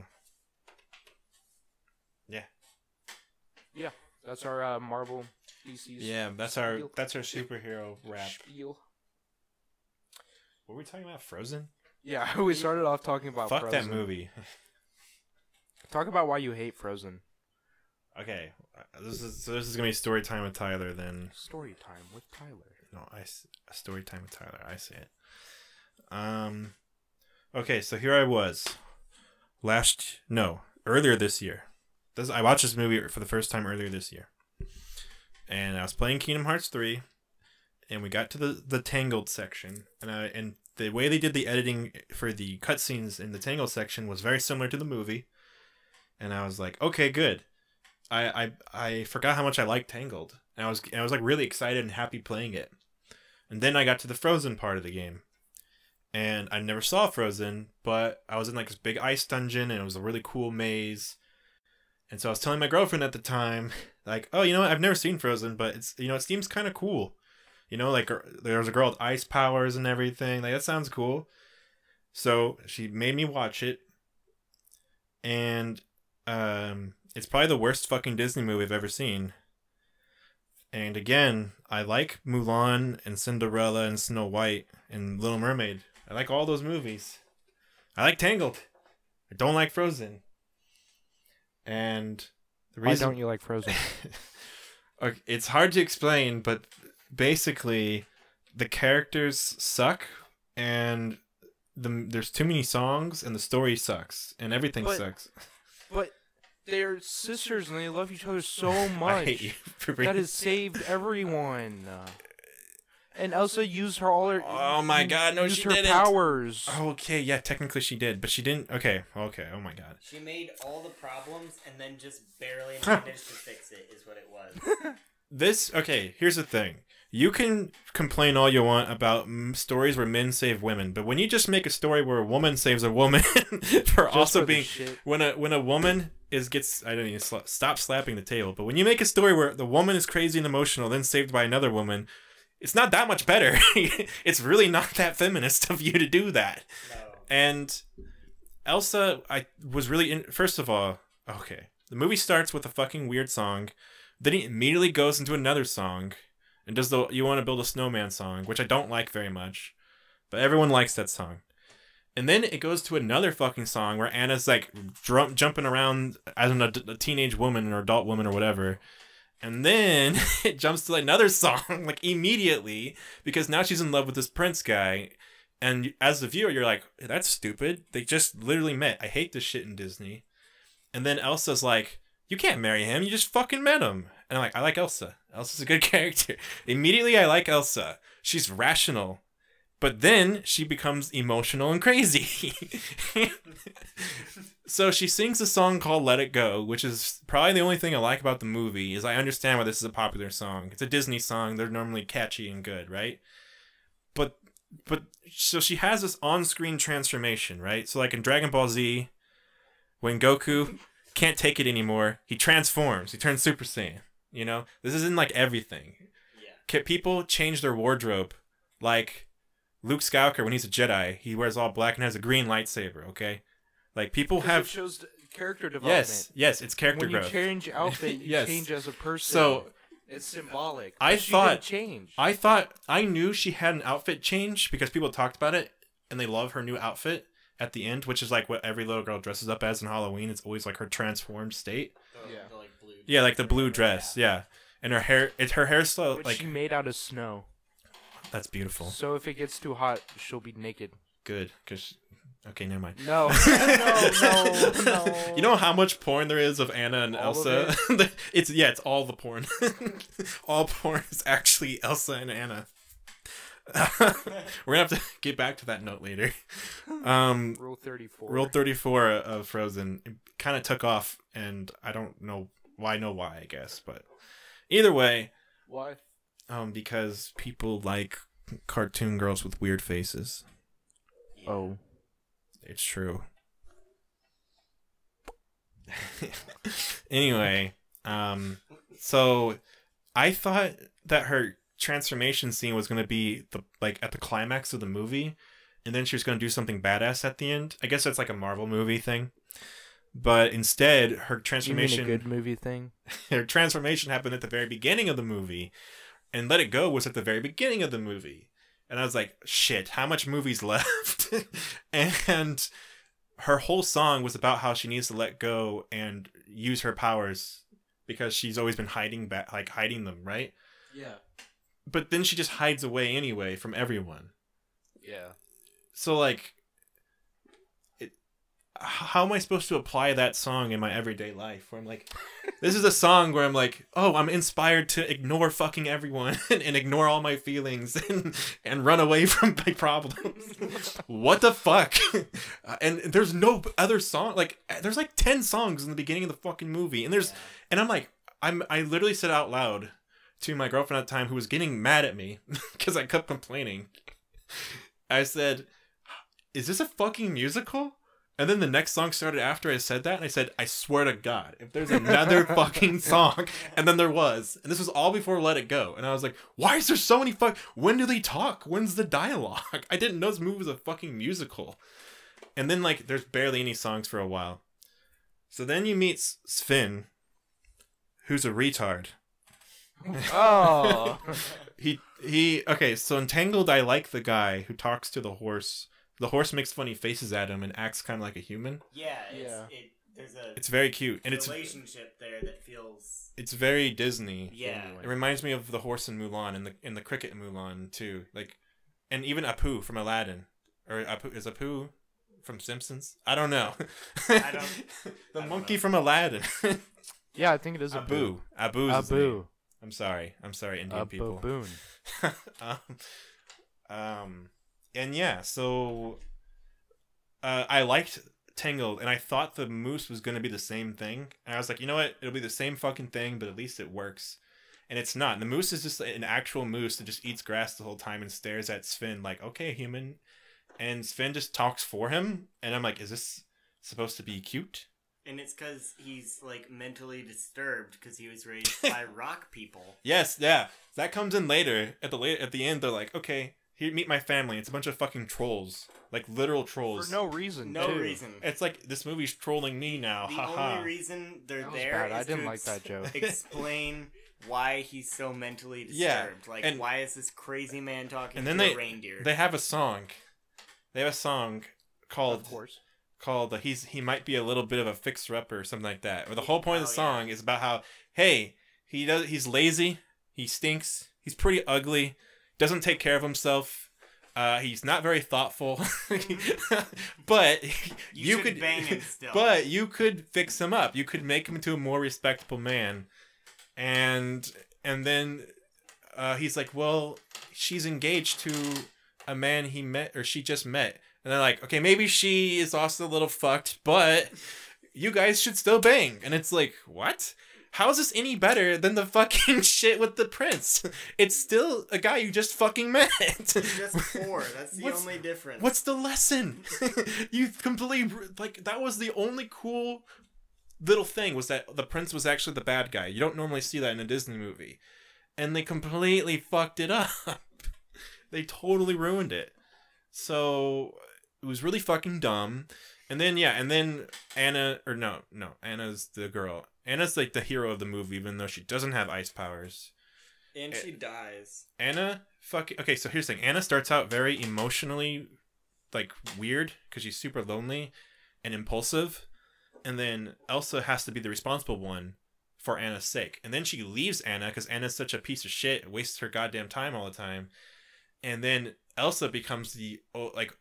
That's our Marvel DC's yeah, that's our superhero wrap. spiel. What were we talking about? Frozen? Yeah, we started off talking about Fuck Frozen. that movie. Talk about why you hate Frozen. Okay, this is gonna be story time with Tyler. Then Story time with Tyler. no, a story time with Tyler. I say it. Okay, so here I was, earlier this year. I watched this movie for the first time earlier this year, and I was playing Kingdom Hearts 3, and we got to the Tangled section, and the way they did the editing for the cutscenes in the Tangled section was very similar to the movie, and I was like, okay, good. I forgot how much I liked Tangled, and I was like really excited and happy playing it, and then I got to the Frozen part of the game, and I never saw Frozen, but I was in like this big ice dungeon, and it was a really cool maze. And so I was telling my girlfriend at the time, like, oh, you know what? I've never seen Frozen, but it's, it seems kind of cool. Like there's a girl with ice powers and everything. Like, that sounds cool. So she made me watch it. And it's probably the worst fucking Disney movie I've ever seen. And again, I like Mulan and Cinderella and Snow White and Little Mermaid. I like all those movies. I like Tangled. I don't like Frozen. And the Why reason don't you like Frozen? okay, it's hard to explain, but basically the characters suck, and there's too many songs, and the story sucks, and everything But- sucks. But they're sisters and they love each other so much. I hate you for That bringing. has saved everyone. And Elsa used Oh my God, no, used she her didn't. powers. Okay, yeah, technically she did, but she didn't. Okay, oh my God. she made all the problems and then just barely managed to fix it. Is what it was. Here's the thing. You can complain all you want about stories where men save women, but when you just make a story where a woman saves a woman for also for the being shit. when a woman I don't even stop slapping the table, but when you make a story where the woman is crazy and emotional then saved by another woman, it's not that much better. It's really not that feminist of you to do that. No. And Elsa, I was really first of all, okay, the movie starts with a fucking weird song, then he immediately goes into another song and does the "You Want to Build a Snowman" song, which I don't like very much, but everyone likes that song. And then it goes to another fucking song where Anna's like jumping around as a teenage woman or adult woman or whatever. And then it jumps to another song like immediately because now she's in love with this prince guy. And as the viewer, you're like, that's stupid. They just literally met. I hate this shit in Disney. And then Elsa's like, you can't marry him. You just fucking met him. And I'm like, I like Elsa. Elsa's a good character. Immediately, I like Elsa. She's rational. But then she becomes emotional and crazy. So she sings a song called Let It Go, which is probably the only thing I like about the movie, is I understand why this is a popular song. It's a Disney song. They're normally catchy and good, right? But so she has this on-screen transformation, right? So like in Dragon Ball Z, when Goku can't take it anymore, he transforms. He turns Super Saiyan, you know? This is in like everything. Yeah. People change their wardrobe. Like Luke Skywalker, when he's a Jedi, he wears all black and has a green lightsaber, okay? Like people have it shows character development. Yes, it's character when you growth. change outfit, you Yes. change as a person. So it's symbolic. I She thought- didn't change. I knew she had an outfit change because people talked about it and they love her new outfit at the end, which is like what every little girl dresses up as in Halloween. It's always like her transformed state. Yeah. The, like, blue Yeah, like the blue dress. Yeah, and her hair. It's her hairstyle. Which Like she made out of snow. that's beautiful. So if it gets too hot, she'll be naked. Good, because okay, never mind. No, no. You know how much porn there is of Anna and All of Elsa? It's all the porn. All porn is actually Elsa and Anna. We're gonna have to get back to that note later. Rule 34. Rule 34 of Frozen kind of took off, and I don't know why. I guess, but either way, Why? because people like cartoon girls with weird faces. Oh. It's true. Anyway, so I thought that her transformation scene was going to be at the climax of the movie, and then she was going to do something badass at the end. I guess that's like a Marvel movie thing. But instead, her transformation You mean a good movie thing? her transformation happened at the very beginning of the movie, and Let It Go was at the very beginning of the movie. And I was like, shit, how much movie's left? And her whole song was about how she needs to let go and use her powers because she's always been hiding them, right? Yeah. But then she just hides away anyway from everyone. Yeah. So like, how am I supposed to apply that song in my everyday life? Where I'm like, this is a song where I'm like, oh, I'm inspired to ignore fucking everyone and ignore all my feelings and run away from my problems. What the fuck? And there's no other song. Like, there's like 10 songs in the beginning of the fucking movie, and and I'm like, I literally said out loud to my girlfriend at the time, who was getting mad at me because I kept complaining. I said, is this a fucking musical? And then the next song started after I said that, and I said, I swear to God, if there's another fucking song. And then there was. And this was all before Let It Go. And I was like, why is there so many when do they talk? When's the dialogue? I didn't know this movie was a fucking musical. And then, like, there's barely any songs for a while. So then you meet Sven, who's a retard. Oh. Okay, so in Tangled, I like the guy who talks to the horse. The horse makes funny faces at him and acts kind of like a human. Yeah, Yeah. There's a It's very cute, and relationship there that feels. it's very Disney. Yeah. It reminds me of the horse in Mulan and the cricket in Mulan too. Like, and even Apu from Aladdin, or Apu from Simpsons. I don't know. I don't. The monkey from Aladdin. Yeah, I think it is Abu. Abu's his name. Abu. I'm sorry, Indian people. Boon. And yeah, so I liked Tangled, and I thought the moose was going to be the same thing. And I was like, you know what? It'll be the same fucking thing, but at least it works. And it's not. The moose is just an actual moose that just eats grass the whole time and stares at Sven like, okay, human. And Sven just talks for him, and I'm like, is this supposed to be cute? And it's because he's like mentally disturbed because he was raised by rock people. Yes, yeah. That comes in later. At the end, they're like, okay, here, meet my family. It's a bunch of fucking trolls, like literal trolls. For no reason. No too. reason. It's like this movie's trolling me now. The Ha only reason they're That was there bad. I is didn't to like that joke. explain why he's so mentally disturbed. Yeah, Like, and- why is this crazy man talking And to then a reindeer? They have a song. They have a song called Of course. he might be a little bit of a fixer-upper or something like that. Or the whole point of the Oh, yeah. song is about how, hey, he's lazy, he stinks, he's pretty ugly, doesn't take care of himself. He's not very thoughtful, but You should bang him still. But you could fix him up. You could make him into a more respectable man, and then he's like, well, she's engaged to a man he met or she just met. And they're like, okay, maybe she is also a little fucked, but you guys should still bang. And it's like, what? How is this any better than the fucking shit with the prince? It's still a guy you just fucking met. Just 4. That's the only difference. What's the lesson? You completely, like, that was the only cool little thing, was that the prince was actually the bad guy. You don't normally see that in a Disney movie. And they completely fucked it up. They totally ruined it. So it was really fucking dumb. And then Anna, or no, Anna's the girl. Anna's like the hero of the movie, even though she doesn't have ice powers. And she dies. Anna, okay, so here's the thing. Anna starts out very emotionally, like, weird, because she's super lonely and impulsive. And then Elsa has to be the responsible one for Anna's sake. And then she leaves Anna, because Anna's such a piece of shit, wastes her goddamn time all the time. And then Elsa becomes the, like,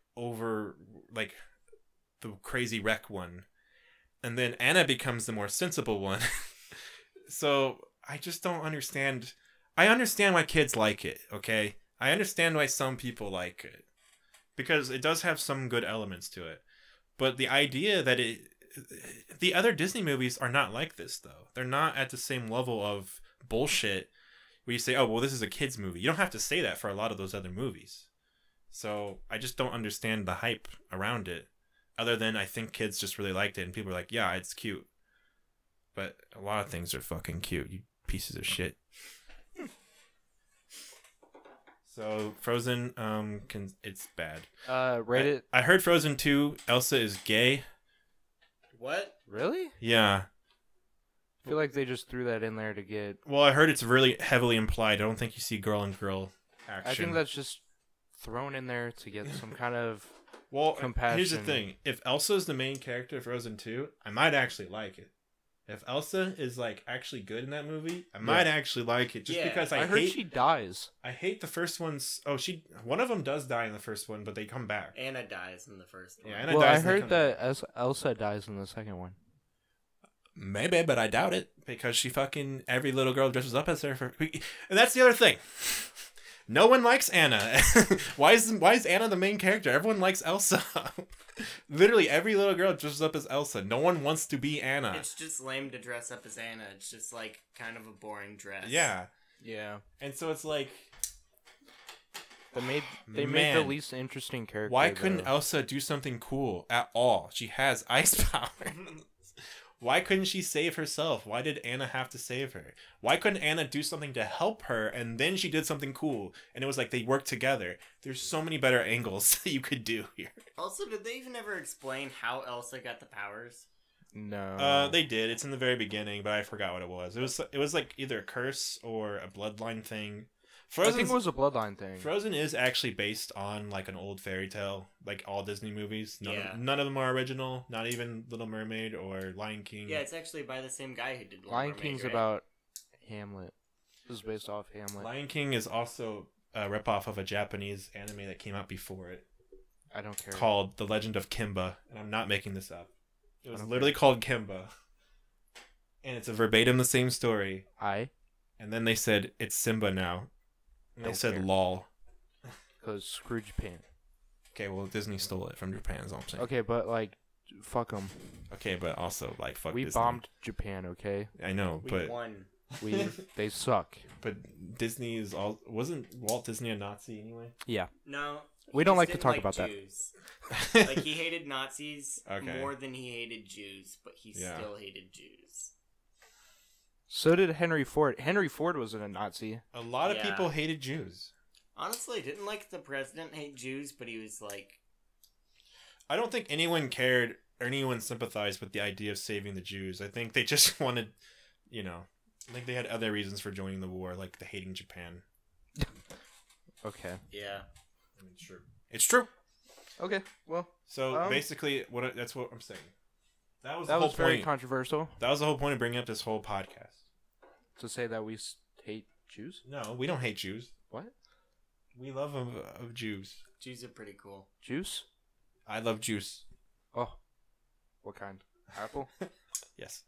the crazy wreck one. And then Anna becomes the more sensible one. So I just don't understand. I understand why kids like it, okay? I understand why some people like it. Because it does have some good elements to it. But the idea that the other Disney movies are not like this, though. They're not at the same level of bullshit where you say, oh, well, this is a kid's movie. You don't have to say that for a lot of those other movies. So I just don't understand the hype around it. Other than I think kids just really liked it and people are like, yeah, it's cute. But a lot of things are fucking cute, you pieces of shit. So Frozen, it's bad. Rate it. I heard Frozen 2, Elsa is gay. What? Really? Yeah. I feel like they just threw that in there to get. Well, I heard it's really heavily implied. I don't think you see girl and girl action. I think that's just thrown in there to get some kind of. Well, compassion. Here's the thing. If Elsa is the main character of Frozen 2, I might actually like it. If Elsa is, like, actually good in that movie, I might actually like it. Just because I heard she dies. I hate the first one's... Oh, one of them does die in the first one, but they come back. Anna dies in the first one. Yeah, Anna well, dies I heard that Elsa dies in the second one. Maybe, but I doubt it. Because she fucking... Every little girl dresses up as her for... And that's the other thing. No one likes Anna. Why is Anna the main character? Everyone likes Elsa. Literally, every little girl dresses up as Elsa. No one wants to be Anna. It's just lame to dress up as Anna. It's just, like, kind of a boring dress. Yeah. Yeah. And so it's like... They made the least interesting character. Why couldn't Elsa do something cool at all? She has ice power. Why couldn't she save herself? Why did Anna have to save her? Why couldn't Anna do something to help her and then she did something cool? And it was like they worked together. There's so many better angles that you could do here. Also, did they even ever explain how Elsa got the powers? No. They did. It's in the very beginning, but I forgot what it was. It was like either a curse or a bloodline thing. I think it was a bloodline thing. Frozen is actually based on like an old fairy tale, like all Disney movies. None of them are original, not even Little Mermaid or Lion King. Yeah, it's actually by the same guy who did Lion King's right? About Hamlet. This is based off Hamlet. Lion King is also a ripoff of a Japanese anime that came out before it. I don't care. Called The Legend of Kimba, and I'm not making this up. It was literally called Kimba. And it's a verbatim the same story. And then they said, it's Simba now. And they said, lol. Because screw Japan. Okay, well, Disney stole it from Japan, is all I'm saying. Okay, but, like, fuck them. Okay, but also, like, fuck We Disney. bombed Japan, okay? I know, but... We won. They suck. But Disney is all... Wasn't Walt Disney a Nazi anyway? Yeah. No. We don't like to talk about Jews. Like, he hated Nazis more than he hated Jews, but he still hated Jews. So did Henry Ford. Henry Ford was a Nazi. A lot of people hated Jews. Honestly, didn't, like, the president hate Jews, but he was, like... I don't think anyone cared or anyone sympathized with the idea of saving the Jews. I think they just wanted, you know... I think they had other reasons for joining the war, like the hating Japan. Okay. Yeah. I mean, sure. It's true. Okay, well... So, basically, that's what I'm saying. That was very controversial. That was the whole point of bringing up this whole podcast. To say that we hate Jews? No, we don't hate Jews. What? We love of Jews. Jews are pretty cool. Juice? I love juice. Oh. What kind? Apple? Yes.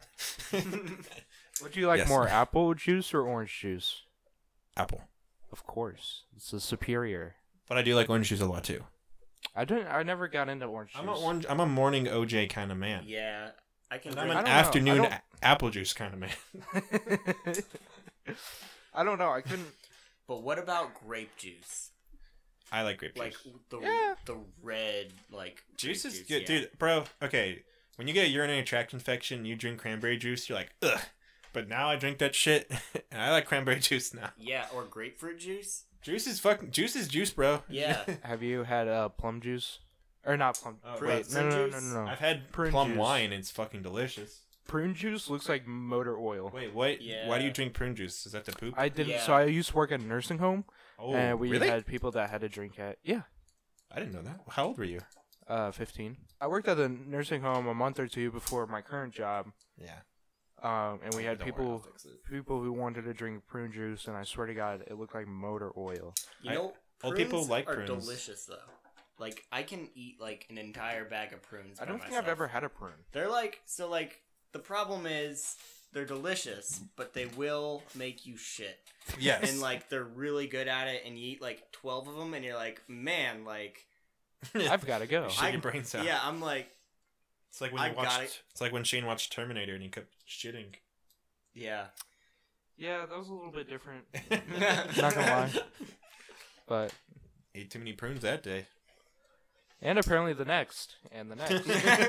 Would you like more apple juice or orange juice? Apple. Of course. It's a superior. But I do like orange juice a lot too. I never got into orange juice. I'm a morning OJ kind of man. Yeah, I can. And I'm drink- an I don't know. I afternoon don't- apple juice kind of man. I don't know. I couldn't. But what about grape juice? I like grape Like juice. the red like Juice grape is good, yeah. dude. Bro, okay. When you get a urinary tract infection, you drink cranberry juice, you're like, ugh. But now I drink that shit, and I like cranberry juice now. Yeah, or grapefruit juice. Juice is juice, bro. Yeah. Have you had plum juice? Or not plum. Oh, wait, prune no, juice? no. I've had Prune plum juice. wine. It's fucking delicious. Prune juice looks like motor oil. Wait, what? Yeah. Why do you drink prune juice? Is that to poop? I didn't. Yeah. So I used to work at a nursing home, Oh, and we really? had people that had to drink it. Yeah, I didn't know that. How old were you? 15. I worked at the nursing home a month or two before my current job. Yeah. And we had Don't worry, I'll people fix it. who wanted to drink prune juice, and I swear to God, it looked like motor oil. You know, old people prunes like are prunes. delicious though. Like I can eat like an entire bag of prunes. I by don't think myself. I've ever had a prune. They're like so like the problem is they're delicious, but they will make you shit. Yes. And like they're really good at it, and you eat like 12 of them, and you're like, man, like I've got to go. Shit your brains out. yeah, I'm like, It's like when I you got watched. it. It's like when Shane watched Terminator and he kept shitting. yeah. Yeah, that was a little bit different. Not gonna lie. But Ate too many prunes that day. and apparently the next and the next.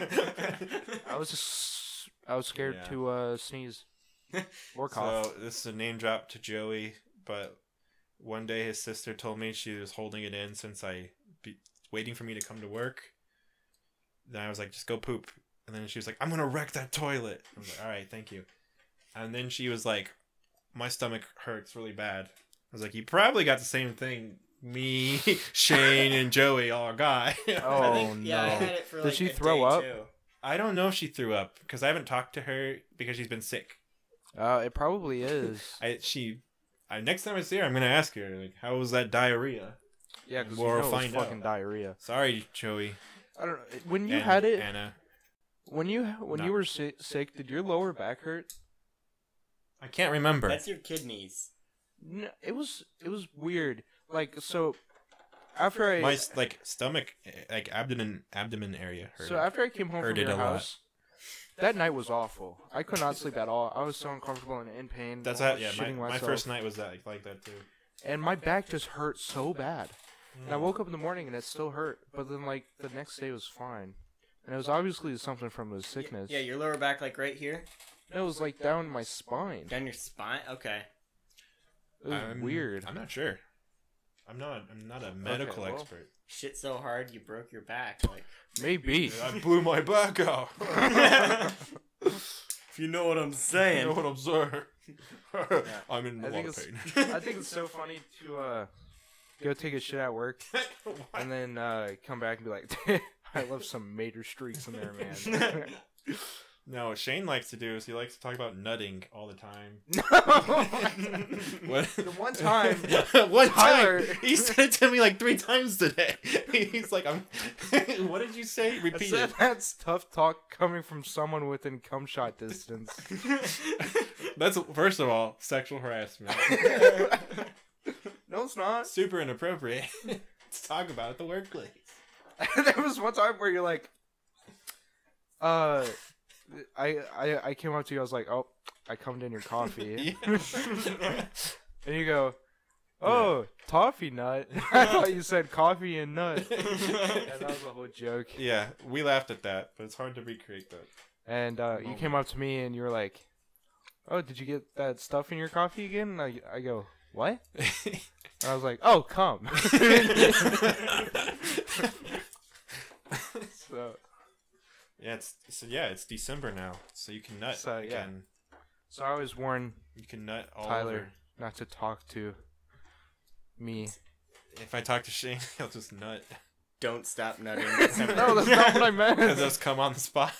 I was scared Yeah. to sneeze or cough. So this is a name drop to Joey, but one day his sister told me she was holding it in since waiting for me to come to work. Then I was like, just go poop. And then she was like, I'm gonna wreck that toilet. I was like, all right, thank you. And then she was like, my stomach hurts really bad. I was like, you probably got the same thing. Me, Shane, and Joey all got. Oh, I think, yeah, I no. had it for Did like she a throw day, up? Too. I don't know if she threw up because I haven't talked to her because she's been sick. It probably is. Next time I see her, I'm gonna ask her like, how was that diarrhea? Yeah, because We'll you know find it's out. fucking diarrhea. Sorry, Joey. I don't know. When you and had it, Anna. when you No. were sick, did your lower back hurt? I can't remember. That's your kidneys. No, it was weird. Like so, after I My stomach, like abdomen area hurt. so after I came home from Hurt it your a lot. house, that night was awful. I could not sleep at all. I was so uncomfortable and in pain. That's I how. was Yeah, shitting my myself. first night was like that too. And my back just hurt so bad. And I woke up in the morning and it still hurt, but then like the next day was fine. And it was obviously something from the sickness. Yeah, your lower back, like right here, It was like down my spine. down your spine. Okay. It was weird. I'm not sure. I'm not a medical well. expert. Shit so hard you broke your back. Like, Maybe. I blew my back out. if you know what I'm You saying. know what I'm saying? I'm in a I lot think of it's pain. I think it's so funny to go take a shit at work and then come back and be like, I left some major streaks in there, man. No, what Shane likes to do is he likes to talk about nutting all the time. What? The one time, One Tyler- time, he said it to me like 3 times today. He's like, "I'm." What did you say? I Repeat said it. that's tough talk coming from someone within cum shot distance. That's first of all sexual harassment. No, it's not. Super inappropriate to talk about at the workplace. There was one time where you're like, I came up to you. I was like, oh, I cummed in your coffee, and you go, oh, toffee nut. I thought you said coffee and nut. And that was a whole joke. Yeah, we laughed at that, but it's hard to recreate that. And you came up to me and you were like, oh, did you get that stuff in your coffee again? And I go, what? And I was like, oh, come. So it's December now, so you can nut So, yeah. again. I always warn You can nut all Tyler over. not to talk to me. If I talk to Shane, he'll just nut. Don't stop nutting. No, that's not what I Because meant. those come on the spot.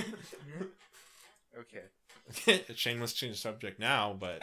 Okay. Shane must change the subject now, but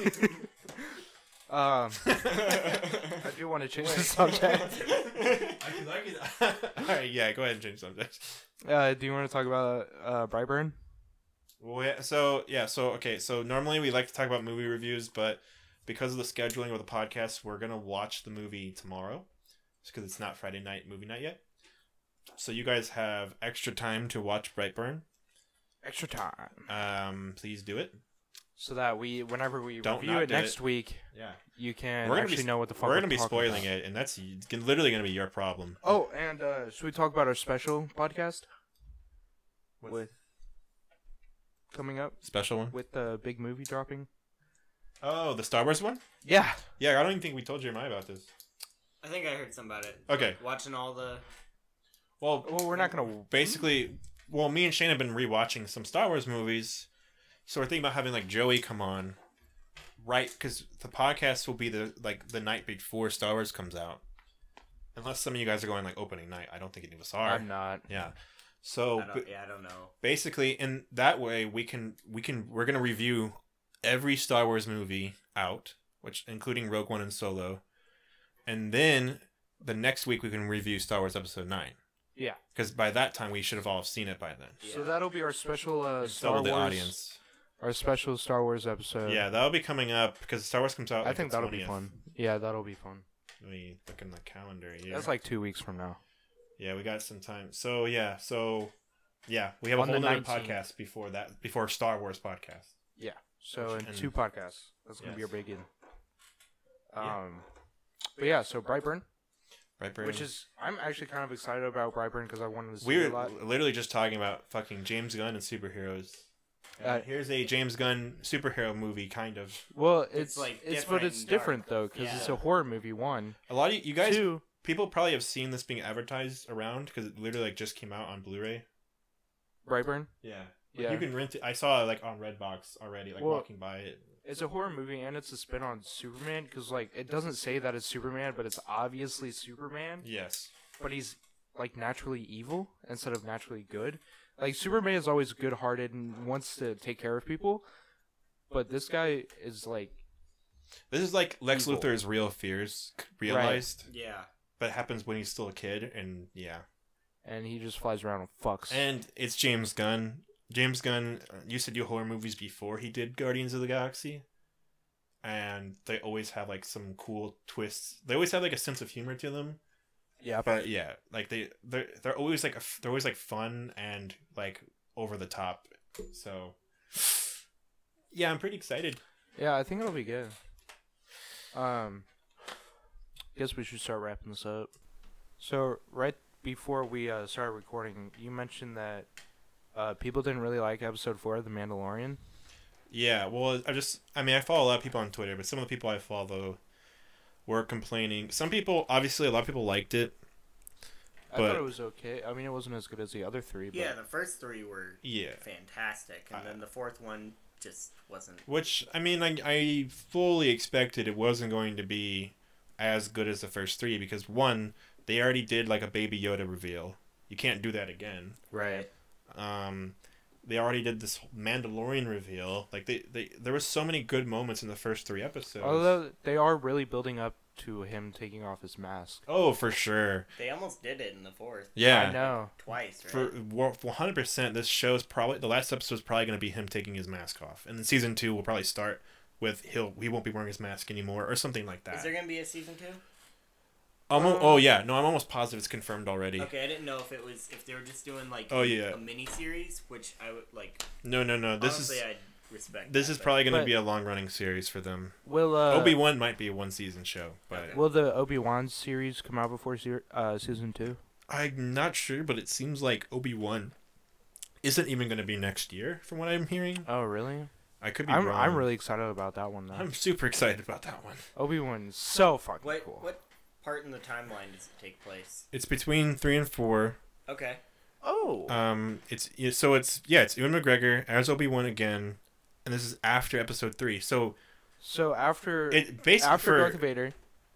I do want to change the subject. Alright, yeah, go ahead and change the subject. Do you want to talk about Brightburn? Well, so normally we like to talk about movie reviews, but because of the scheduling of the podcast, we're gonna watch the movie tomorrow. because it's not Friday night movie night yet. So you guys have extra time to watch Brightburn. Extra time. Please do it. So that whenever we Don't review not it do next it. week, Yeah. you can We're gonna actually be, know what the fuck we're we're gonna be talking spoiling about. it, and that's literally gonna be your problem. Oh, and should we talk about our special podcast with coming up Special one? with the big movie dropping? Oh, the Star Wars one? Yeah. Yeah, I don't even think we told Jeremiah about this. I think I heard some about it. Okay. Watching all the... Well, Well, we're not gonna. basically, me and Shane have been rewatching some Star Wars movies, so we're thinking about having like Joey come on, right? Because the podcast will be the night before Star Wars comes out, unless some of you guys are going like opening night. I don't think any of us are. I'm not. Yeah. So I don't know. basically, in that way, we're gonna review every Star Wars movie out, which including Rogue One and Solo, and then the next week we can review Star Wars Episode 9. Yeah. Because by that time we should have all seen it by then. So that'll be our special Star Double Wars. the audience. Our special Star Wars episode. Yeah, that'll be coming up because Star Wars comes out. I Like think the that'll be 20th. fun. Yeah, that'll be fun. Let me look in the calendar. Yeah, That's like 2 weeks from now. yeah, we got some time. So we have a On whole the other 19th. podcast before Star Wars podcast. Yeah. So in And- 2 podcasts. That's gonna be Yes. our big in. Yeah. But yeah, so Brightburn, Right, Brandon? which is I'm actually kind of excited about Brightburn because I wanted to see we it a were lot. literally just talking about fucking James Gunn and superheroes. Here's a James Gunn superhero movie, kind of. Well, it's It's, like, but different it's and different dark. though because it's Yeah. a horror movie. One, A lot of you guys, two. people probably have seen this being advertised around because it literally like just came out on Blu-ray. Brightburn. Yeah. Yeah. You can rent it. I saw it like on Redbox already, like Well, walking by it. It's a horror movie and it's a spin on Superman because like it doesn't say that it's Superman, but it's obviously Superman. Yes. But he's like naturally evil instead of naturally good. Like Superman is always good-hearted and wants to take care of people, but this guy is like This is like Lex Evil. Luthor's real fears realized, Yeah. but it happens when he's still a kid, and yeah. and he just flies around and fucks. And it's James Gunn. James Gunn used to do horror movies before he did Guardians of the Galaxy, and they always have like some cool twists. They always have like a sense of humor to them. Yeah, But yeah, like they're always like they're always like fun and like over the top. So yeah, I'm pretty excited. yeah, I think it'll be good. Guess we should start wrapping this up. So right before we started recording, you mentioned that people didn't really like episode 4 of The Mandalorian. Yeah, well, I follow a lot of people on Twitter, but some of the people I follow were complaining. Some people, obviously, a lot of people liked it. I But- thought it was okay. I mean, it wasn't as good as the other 3, but Yeah, the first 3 were Yeah. fantastic, and then the fourth one just wasn't. Which, I mean, I fully expected it wasn't going to be as good as the first 3 because, one, they already did, like, a Baby Yoda reveal. You can't do that again. right. They already did this Mandalorian reveal. Like, there was so many good moments in the first 3 episodes. Although they are really building up to him taking off his mask. Oh, for sure. They almost did it in the fourth. Yeah. I know. Twice, right? For 100%, this show's probably the last episode is probably going to be him taking his mask off, and then season 2 will probably start with he won't be wearing his mask anymore or something like that. Is there gonna be a season 2? Oh yeah, no, I'm almost positive it's confirmed already. Okay, I didn't know if they were just doing like Oh, yeah. a mini series, which I would like. No. This Honestly, is I'd respect. this that, is but- probably going to But- be a long running series for them. Will Obi-Wan might be a 1-season show, but Okay. will the Obi-Wan series come out before season 2? I'm not sure. But it seems like Obi-Wan isn't even going to be next year, from what I'm hearing. Oh, really? I could be I'm wrong. I'm really excited about that one though. I'm super excited about that one. Obi-Wan's so fucking cool. What part in the timeline does it take place? It's between 3 and 4. Okay. Oh. It's Ewan McGregor as Obi-Wan again, and this is after episode 3. So So after it basically after Darth Vader.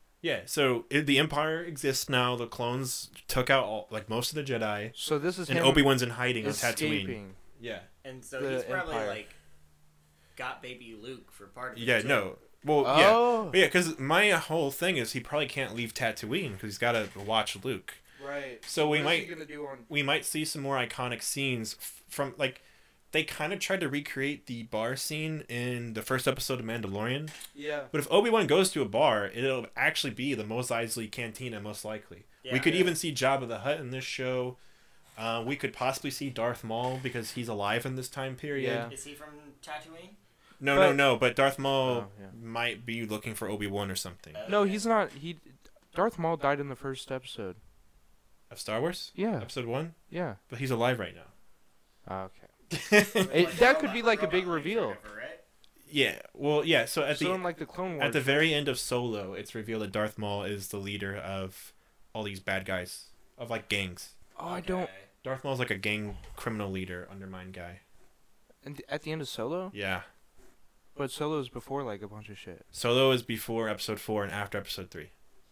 the Empire exists now. The clones took out most of the Jedi, So this is and him Obi-Wan's in hiding on Tatooine. escaping. Yeah, And so The he's probably Empire. like got baby Luke for part of it. yeah, too. no. Well, Oh. yeah, because my whole thing is he probably can't leave Tatooine because he's got to watch Luke. Right. So we What is he might gonna do on? we might see some more iconic scenes from like they kind of tried to recreate the bar scene in the first episode of Mandalorian. Yeah. But if Obi-Wan goes to a bar, it'll actually be the Mos Eisley Cantina, most likely. Yeah, we could even see Jabba the Hutt in this show. We could possibly see Darth Maul because he's alive in this time period. Yeah. Is he from Tatooine? No. But Darth Maul Oh, yeah. might be looking for Obi-Wan or something. No, he's not. Darth Maul died in the first episode. Of Star Wars? Yeah. Episode 1? Yeah. But he's alive right now. Okay. That could be like a big reveal. Yeah. Well, yeah. So at So in like the Clone Wars. the very end of Solo, it's revealed that Darth Maul is the leader of all these bad guys, of like gangs. Oh, I don't. Darth Maul's like a gang criminal leader, undermined guy. And at the end of Solo, Yeah. but Solo's before like a bunch of shit. Solo is before Episode 4 and after Episode 3.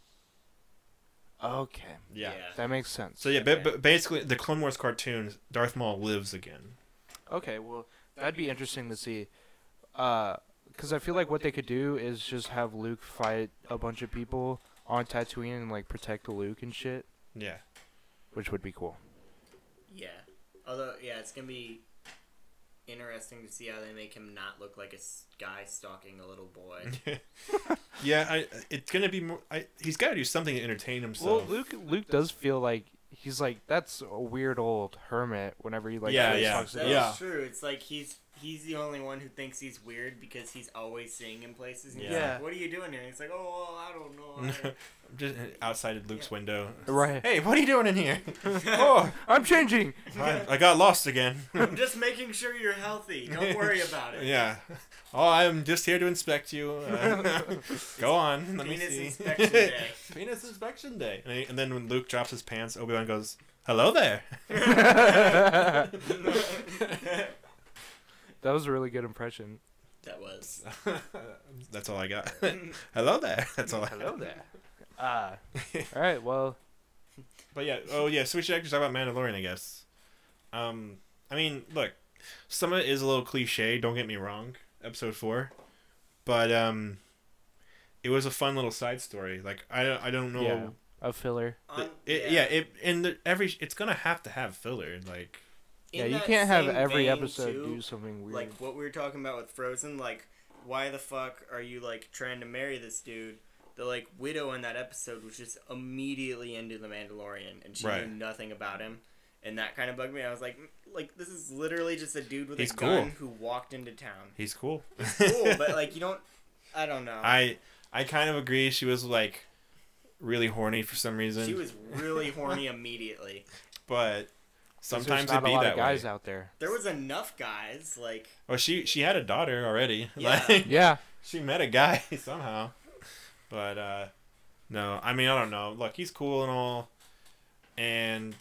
Okay, Yeah. that makes sense. So yeah, but basically the Clone Wars cartoons, Darth Maul lives again. Okay, well, that'd be interesting to see. Because I feel like what they could do is just have Luke fight a bunch of people on Tatooine and like protect Luke and shit, Yeah. which would be cool. Yeah. Although, yeah, it's gonna be interesting to see how they make him not look like a guy stalking a little boy. Yeah, it's gonna be more. He's got to do something to entertain Well, himself. Luke does feel like he's like that's a weird old hermit. Whenever he like Yeah, goes yeah. talks to That's him. Yeah. true. It's like he's the only one who thinks he's weird because he's always seeing him places. And he's Yeah. like, what are you doing here? And he's like, oh, well, I don't know. Just outside of Luke's window. Right. Hey, what are you doing in here? Oh, I'm changing. I got lost again. I'm just making sure you're healthy. Don't worry about it. Yeah. Oh, I'm just here to inspect you. Go on. Let me Penis see. inspection day. Penis inspection day. And then when Luke drops his pants, Obi-Wan goes, "Hello there." That was a really good impression. That was. That's all I got. Hello there. That's all I Hello there. All right. Well, But yeah, so we should actually talk about Mandalorian, I guess. I mean, look, some of it is a little cliche. Don't get me wrong, Episode 4, but it was a fun little side story. Like I don't know. yeah, a filler. It's gonna have to have filler. Like Yeah, In you that can't have same every vein, episode too, do something weird. like what we were talking about with Frozen, like why the fuck are you like trying to marry this dude? The like widow in that episode was just immediately into the Mandalorian, and she Right. knew nothing about him, and that kind of bugged me. I was like this is literally just a dude with He's a gun cool. who walked into town. he's cool. Cool, but like you don't. I don't know. I kind of agree. She was like really horny for some reason. She was really horny immediately. but 'Cause sometimes there's not it be a lot that of guys way. out there. There was enough guys like. Well, she had a daughter already. Yeah. Like, Yeah. she met a guy somehow. But no, I mean I don't know. Look, he's cool and all. And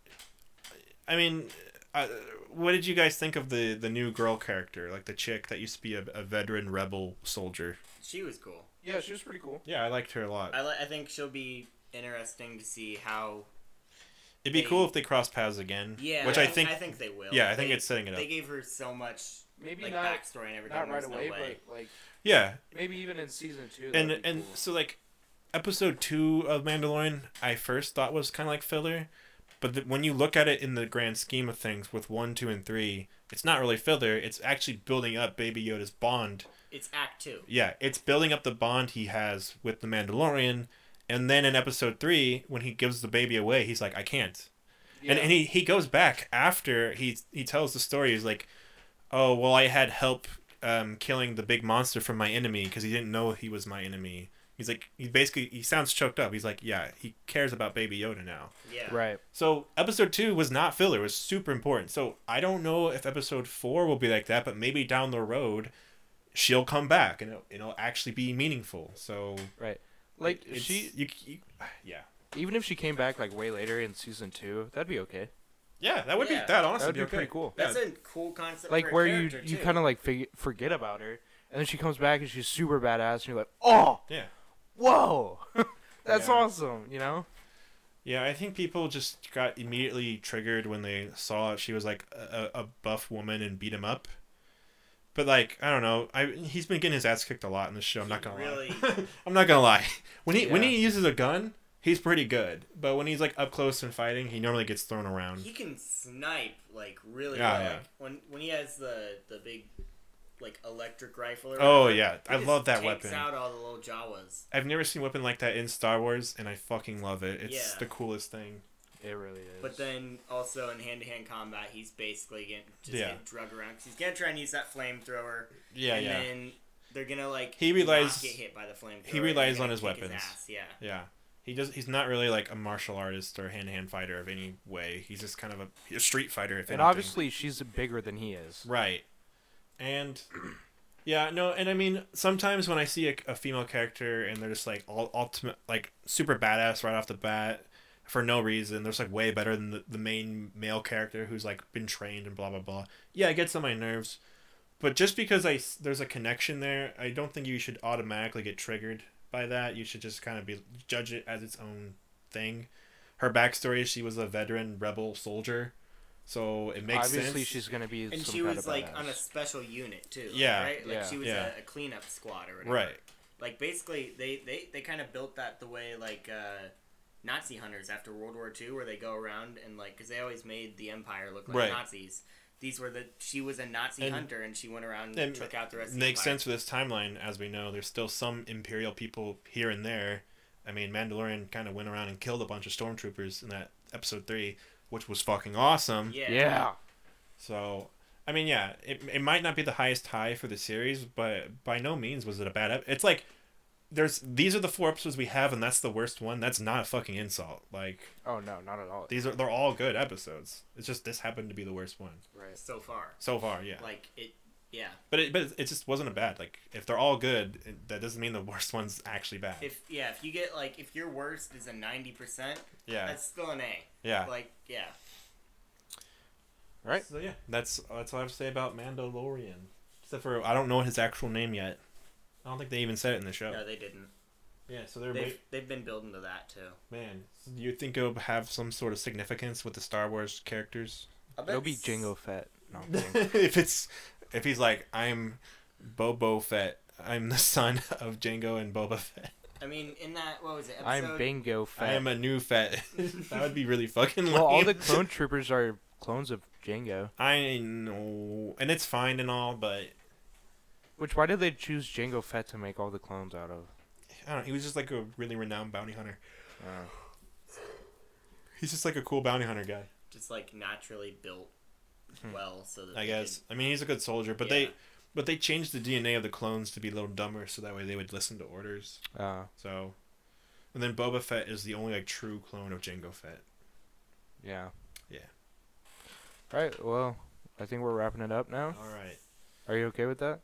I mean, what did you guys think of the new girl character, like the chick that used to be a veteran rebel soldier? She was cool. Yeah, she was pretty cool. Yeah, I liked her a lot. I think she'll be interesting to see how. It'd be they- cool if they cross paths again. Yeah, which I think they will. yeah, I think it's setting it up. They gave her so much Maybe like not backstory and everything. not right there's away, no way. but like Yeah, maybe even in season 2. and that'd be and cool. so like episode 2 of Mandalorian, I first thought was kind of like filler, but when you look at it in the grand scheme of things with 1, 2, and 3, it's not really filler. It's actually building up Baby Yoda's bond. It's Act 2. Yeah, it's building up the bond he has with the Mandalorian, and then in episode 3, when he gives the baby away, he's like, I can't. And he goes back after he tells the story. He's like, oh, well, I had help killing the big monster from my enemy because he didn't know he was my enemy. He's like, he sounds choked up. He's like, yeah, he cares about Baby Yoda now. Yeah. Right. So episode 2 was not filler. It was super important. So I don't know if episode 4 will be like that, but maybe down the road she'll come back and it'll actually be meaningful. So Right. Like it's- she yeah. even if she came back like way later in season 2, that'd be okay. Yeah, that would Yeah. be that honestly That would be okay. pretty cool. That's Yeah. a cool concept. Like for a where you character, you too. kind of like forget about her, and then she comes back and she's super badass, and you're like, oh, Yeah. whoa, that's Yeah. awesome, you know? Yeah, I think people just got immediately triggered when they saw she was like a buff woman and beat him up. But like, I don't know. He's been getting his ass kicked a lot in this show. I'm not gonna Really? lie. I'm not gonna lie. When he Yeah. uses a gun, he's pretty good. But when he's like up close and fighting, he normally gets thrown around. He can snipe like really Yeah, well. yeah. Like when he has the big like electric rifle. Or Oh whatever, yeah, he I just love that takes weapon. out all the little Jawas. I've never seen a weapon like that in Star Wars, and I fucking love it. It's Yeah. the coolest thing. It really is. But then also in hand-to-hand combat, he's basically getting Yeah. drug around because he's gonna try and use that flamethrower. Yeah, and yeah. then they're gonna like He relies- not get hit by the flamethrower. he relies and they're on gonna his kick weapons. ass, yeah. Yeah. He's not really like a martial artist or hand-to-hand fighter of any way. He's just kind of a street fighter, if and anything. obviously she's bigger than he is. Right. And yeah, no, and I mean, sometimes when I see a female character and they're just like all ultimate, like super badass right off the bat for no reason, they're just like way better than the main male character who's like been trained and blah blah blah. Yeah, it gets on my nerves. But just because there's a connection there, I don't think you should automatically get triggered by that. You should just kind of judge it as its own thing. Her backstory is she was a veteran rebel soldier, so it makes Obviously, sense. she's gonna be. And some she kind was of like badass. on a special unit too. Yeah, Right? Like yeah, she was yeah. a cleanup squad or whatever. Right. Like basically they kind of built that the way like Nazi hunters after World War II, where they go around and like because they always made the Empire look like Right. Nazis. She was a Nazi And- hunter and she went around and and took out the rest of the Makes Empire. sense for this timeline, as we know. There's still some Imperial people here and there. I mean, Mandalorian kind of went around and killed a bunch of stormtroopers in that episode 3, which was fucking awesome. Yeah. Yeah. So, I mean, yeah, it might not be the highest high for the series, but by no means was it a bad It's like, these are the 4 episodes we have, and that's the worst one. That's not a fucking insult. Like, Oh no, not at all. they're all good episodes. It's just this happened to be the worst one Right. So far. so far. Yeah, Like it. Yeah. but it just wasn't a bad. Like, if they're all good, that doesn't mean the worst one's actually bad. If you get like if your worst is a 90%, Yeah, that's still an A. yeah. Like yeah. Right. So yeah, that's all I have to say about Mandalorian. Except for I don't know his actual name yet. I don't think they even said it in the show. No, they didn't. Yeah, so they're They've been building to that too. man. Do you think it'll have some sort of significance with the Star Wars characters? It'll be Jango Fett. No, I'm kidding. if he's like, I'm Boba Fett, I'm the son of Jango and Boba Fett. I mean, in that what was it? I'm Episode Bingo Fett. I am a new Fett. That would be really fucking lame. Well, all the clone troopers are clones of Jango. I know, and it's fine and all, but Why did they choose Jango Fett to make all the clones out of? I don't know. He was just like a really renowned bounty hunter. Uh, He's just like a cool bounty hunter guy. just like naturally built well, so that I they guess. I mean, he's a good soldier, but Yeah. they changed the DNA of the clones to be a little dumber, so that way they would listen to orders. So, and then Boba Fett is the only like true clone of Jango Fett. yeah. Yeah. Right. Well, I think we're wrapping it up now. All right. Are you okay with that?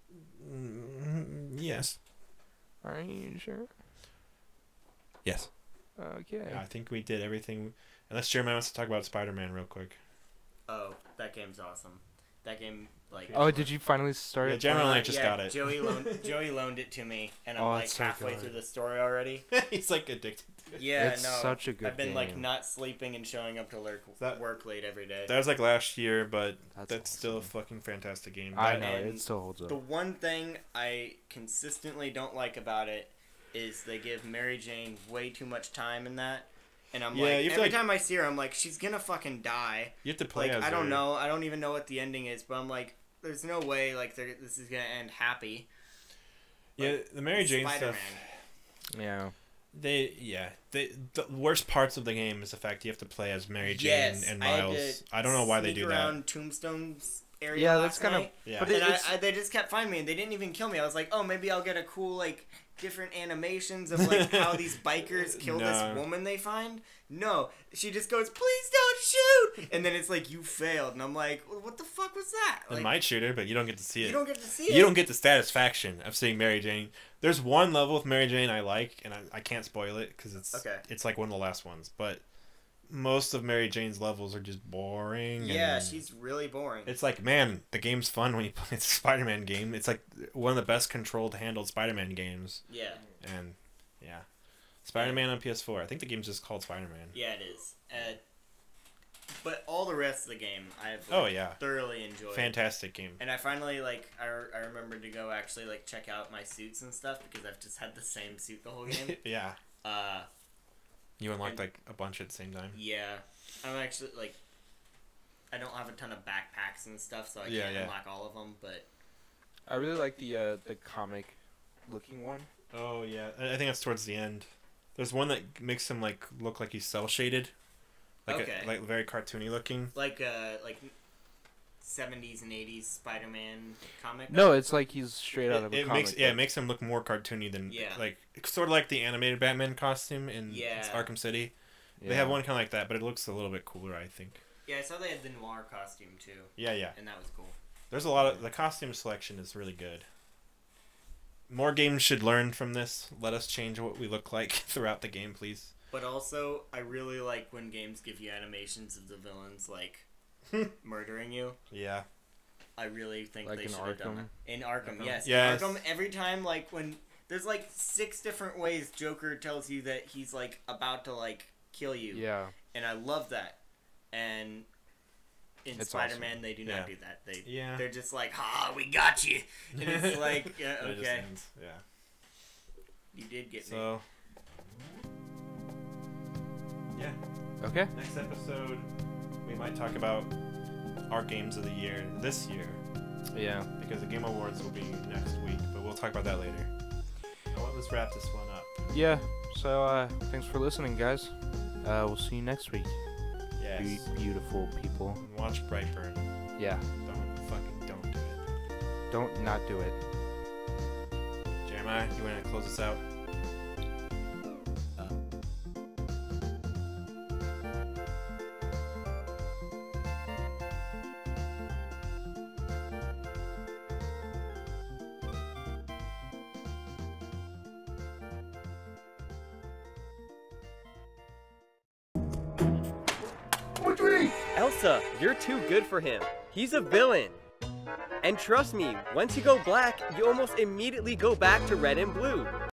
Yes. Are you sure? Yes. Okay. Yeah, I think we did everything. Unless Jeremiah wants to talk about Spider-Man real quick. Oh, that game's awesome. That game, like. Oh, did you finally start Yeah, it? Jeremiah just got it. Joey loaned it to me, and I'm Oh, like it's so halfway good. through the story already. He's like addicted. Yeah, It's no. such a good I've been like game. not sleeping and showing up to That- work late every day. That was like last year, but That's that's still a awesome. fucking fantastic game. I That- know and it still holds up. The one thing I consistently don't like about it is they give Mary Jane way too much time in that. And I'm Yeah, like, you have to, every like- time I see her, I'm like, she's gonna fucking die. You have to play Like, as I don't her. know. I don't even know what the ending is, but I'm like, there's no way, like, this is gonna end happy. Yeah, the Mary Jane Spider-Man. stuff. Yeah. The worst parts of the game is the fact you have to play as Mary Jane Yes, and I had Miles. to I don't know why they sneak do that. around Tombstone's area Yeah, last that's kinda- night. Yeah. But And it's- they just kept finding me, and they didn't even kill me. I was like, oh, maybe I'll get a cool, like, different animations of, like, how these bikers kill No. this woman they find. No, she just goes, please don't shoot! And then it's like, you failed. And I'm like, what the fuck was that? They Like, might shoot her, but you don't get to see it. you don't get to see it. You don't get the satisfaction of seeing Mary Jane. There's one level with Mary Jane I like, and I can't spoil it because Okay. it's like one of the last ones. But most of Mary Jane's levels are just boring. Yeah, and she's really boring. It's like, man, the game's fun when you play. It's a Spider-Man game. It's like one of the best controlled, handled Spider-Man games. Yeah, And yeah, Spider-Man on PS4. I think the game's just called Spider-Man. yeah, it is. But all the rest of the game, I've Oh yeah, thoroughly enjoyed. fantastic game. And I finally, like, I remembered to go actually, like, check out my suits and stuff because I've just had the same suit the whole game. Yeah. You unlocked like a bunch at the same time. Yeah, I'm actually like, I don't have a ton of backpacks and stuff, so I Yeah, can't yeah. unlock all of them. But I really like the comic looking one. Oh yeah, I think that's towards the end. There's one that makes him like look like he's cell shaded, like Okay. like very cartoony looking. like 70s and 80s Spider-Man comic. No, it's like he's straight out of a It comic. makes it makes him look more cartoony than Yeah. like sort of like the animated Batman costume in Yeah. Arkham City. Yeah. They have one kind of like that, but it looks a little bit cooler, I think. Yeah, I saw they had the noir costume too, Yeah, yeah. and that was cool. There's a lot of the costume selection is really good. More games should learn from this. Let us change what we look like throughout the game, please. But also, I really like when games give you animations of the villains like murdering you. Yeah. I really think Like they in should have done Arkham? that. In Arkham, yes. Yes. In Arkham, every time, like, when... There's, like, 6 different ways Joker tells you that he's, like, about to, like, kill you. Yeah. And I love that. And in It's Spider-Man, awesome. they do Yeah. not do that. Yeah. They're just like, ha, we got you. And it's like, yeah, But it just okay. ends. Yeah. You did get me. So. Yeah. Okay. Next episode, we might talk about our games of the year this year, Yeah. because the Game Awards will be next week, but we'll talk about that later. Well, let's wrap this one up. Yeah. So thanks for listening, guys. We'll see you next week. Yes. Beautiful people. And watch Brightburn. Yeah. Don't do it. Don't not do it. Jeremiah, you want to close us out? Elsa, you're too good for him. He's a villain. And trust me, once you go black, you almost immediately go back to red and blue.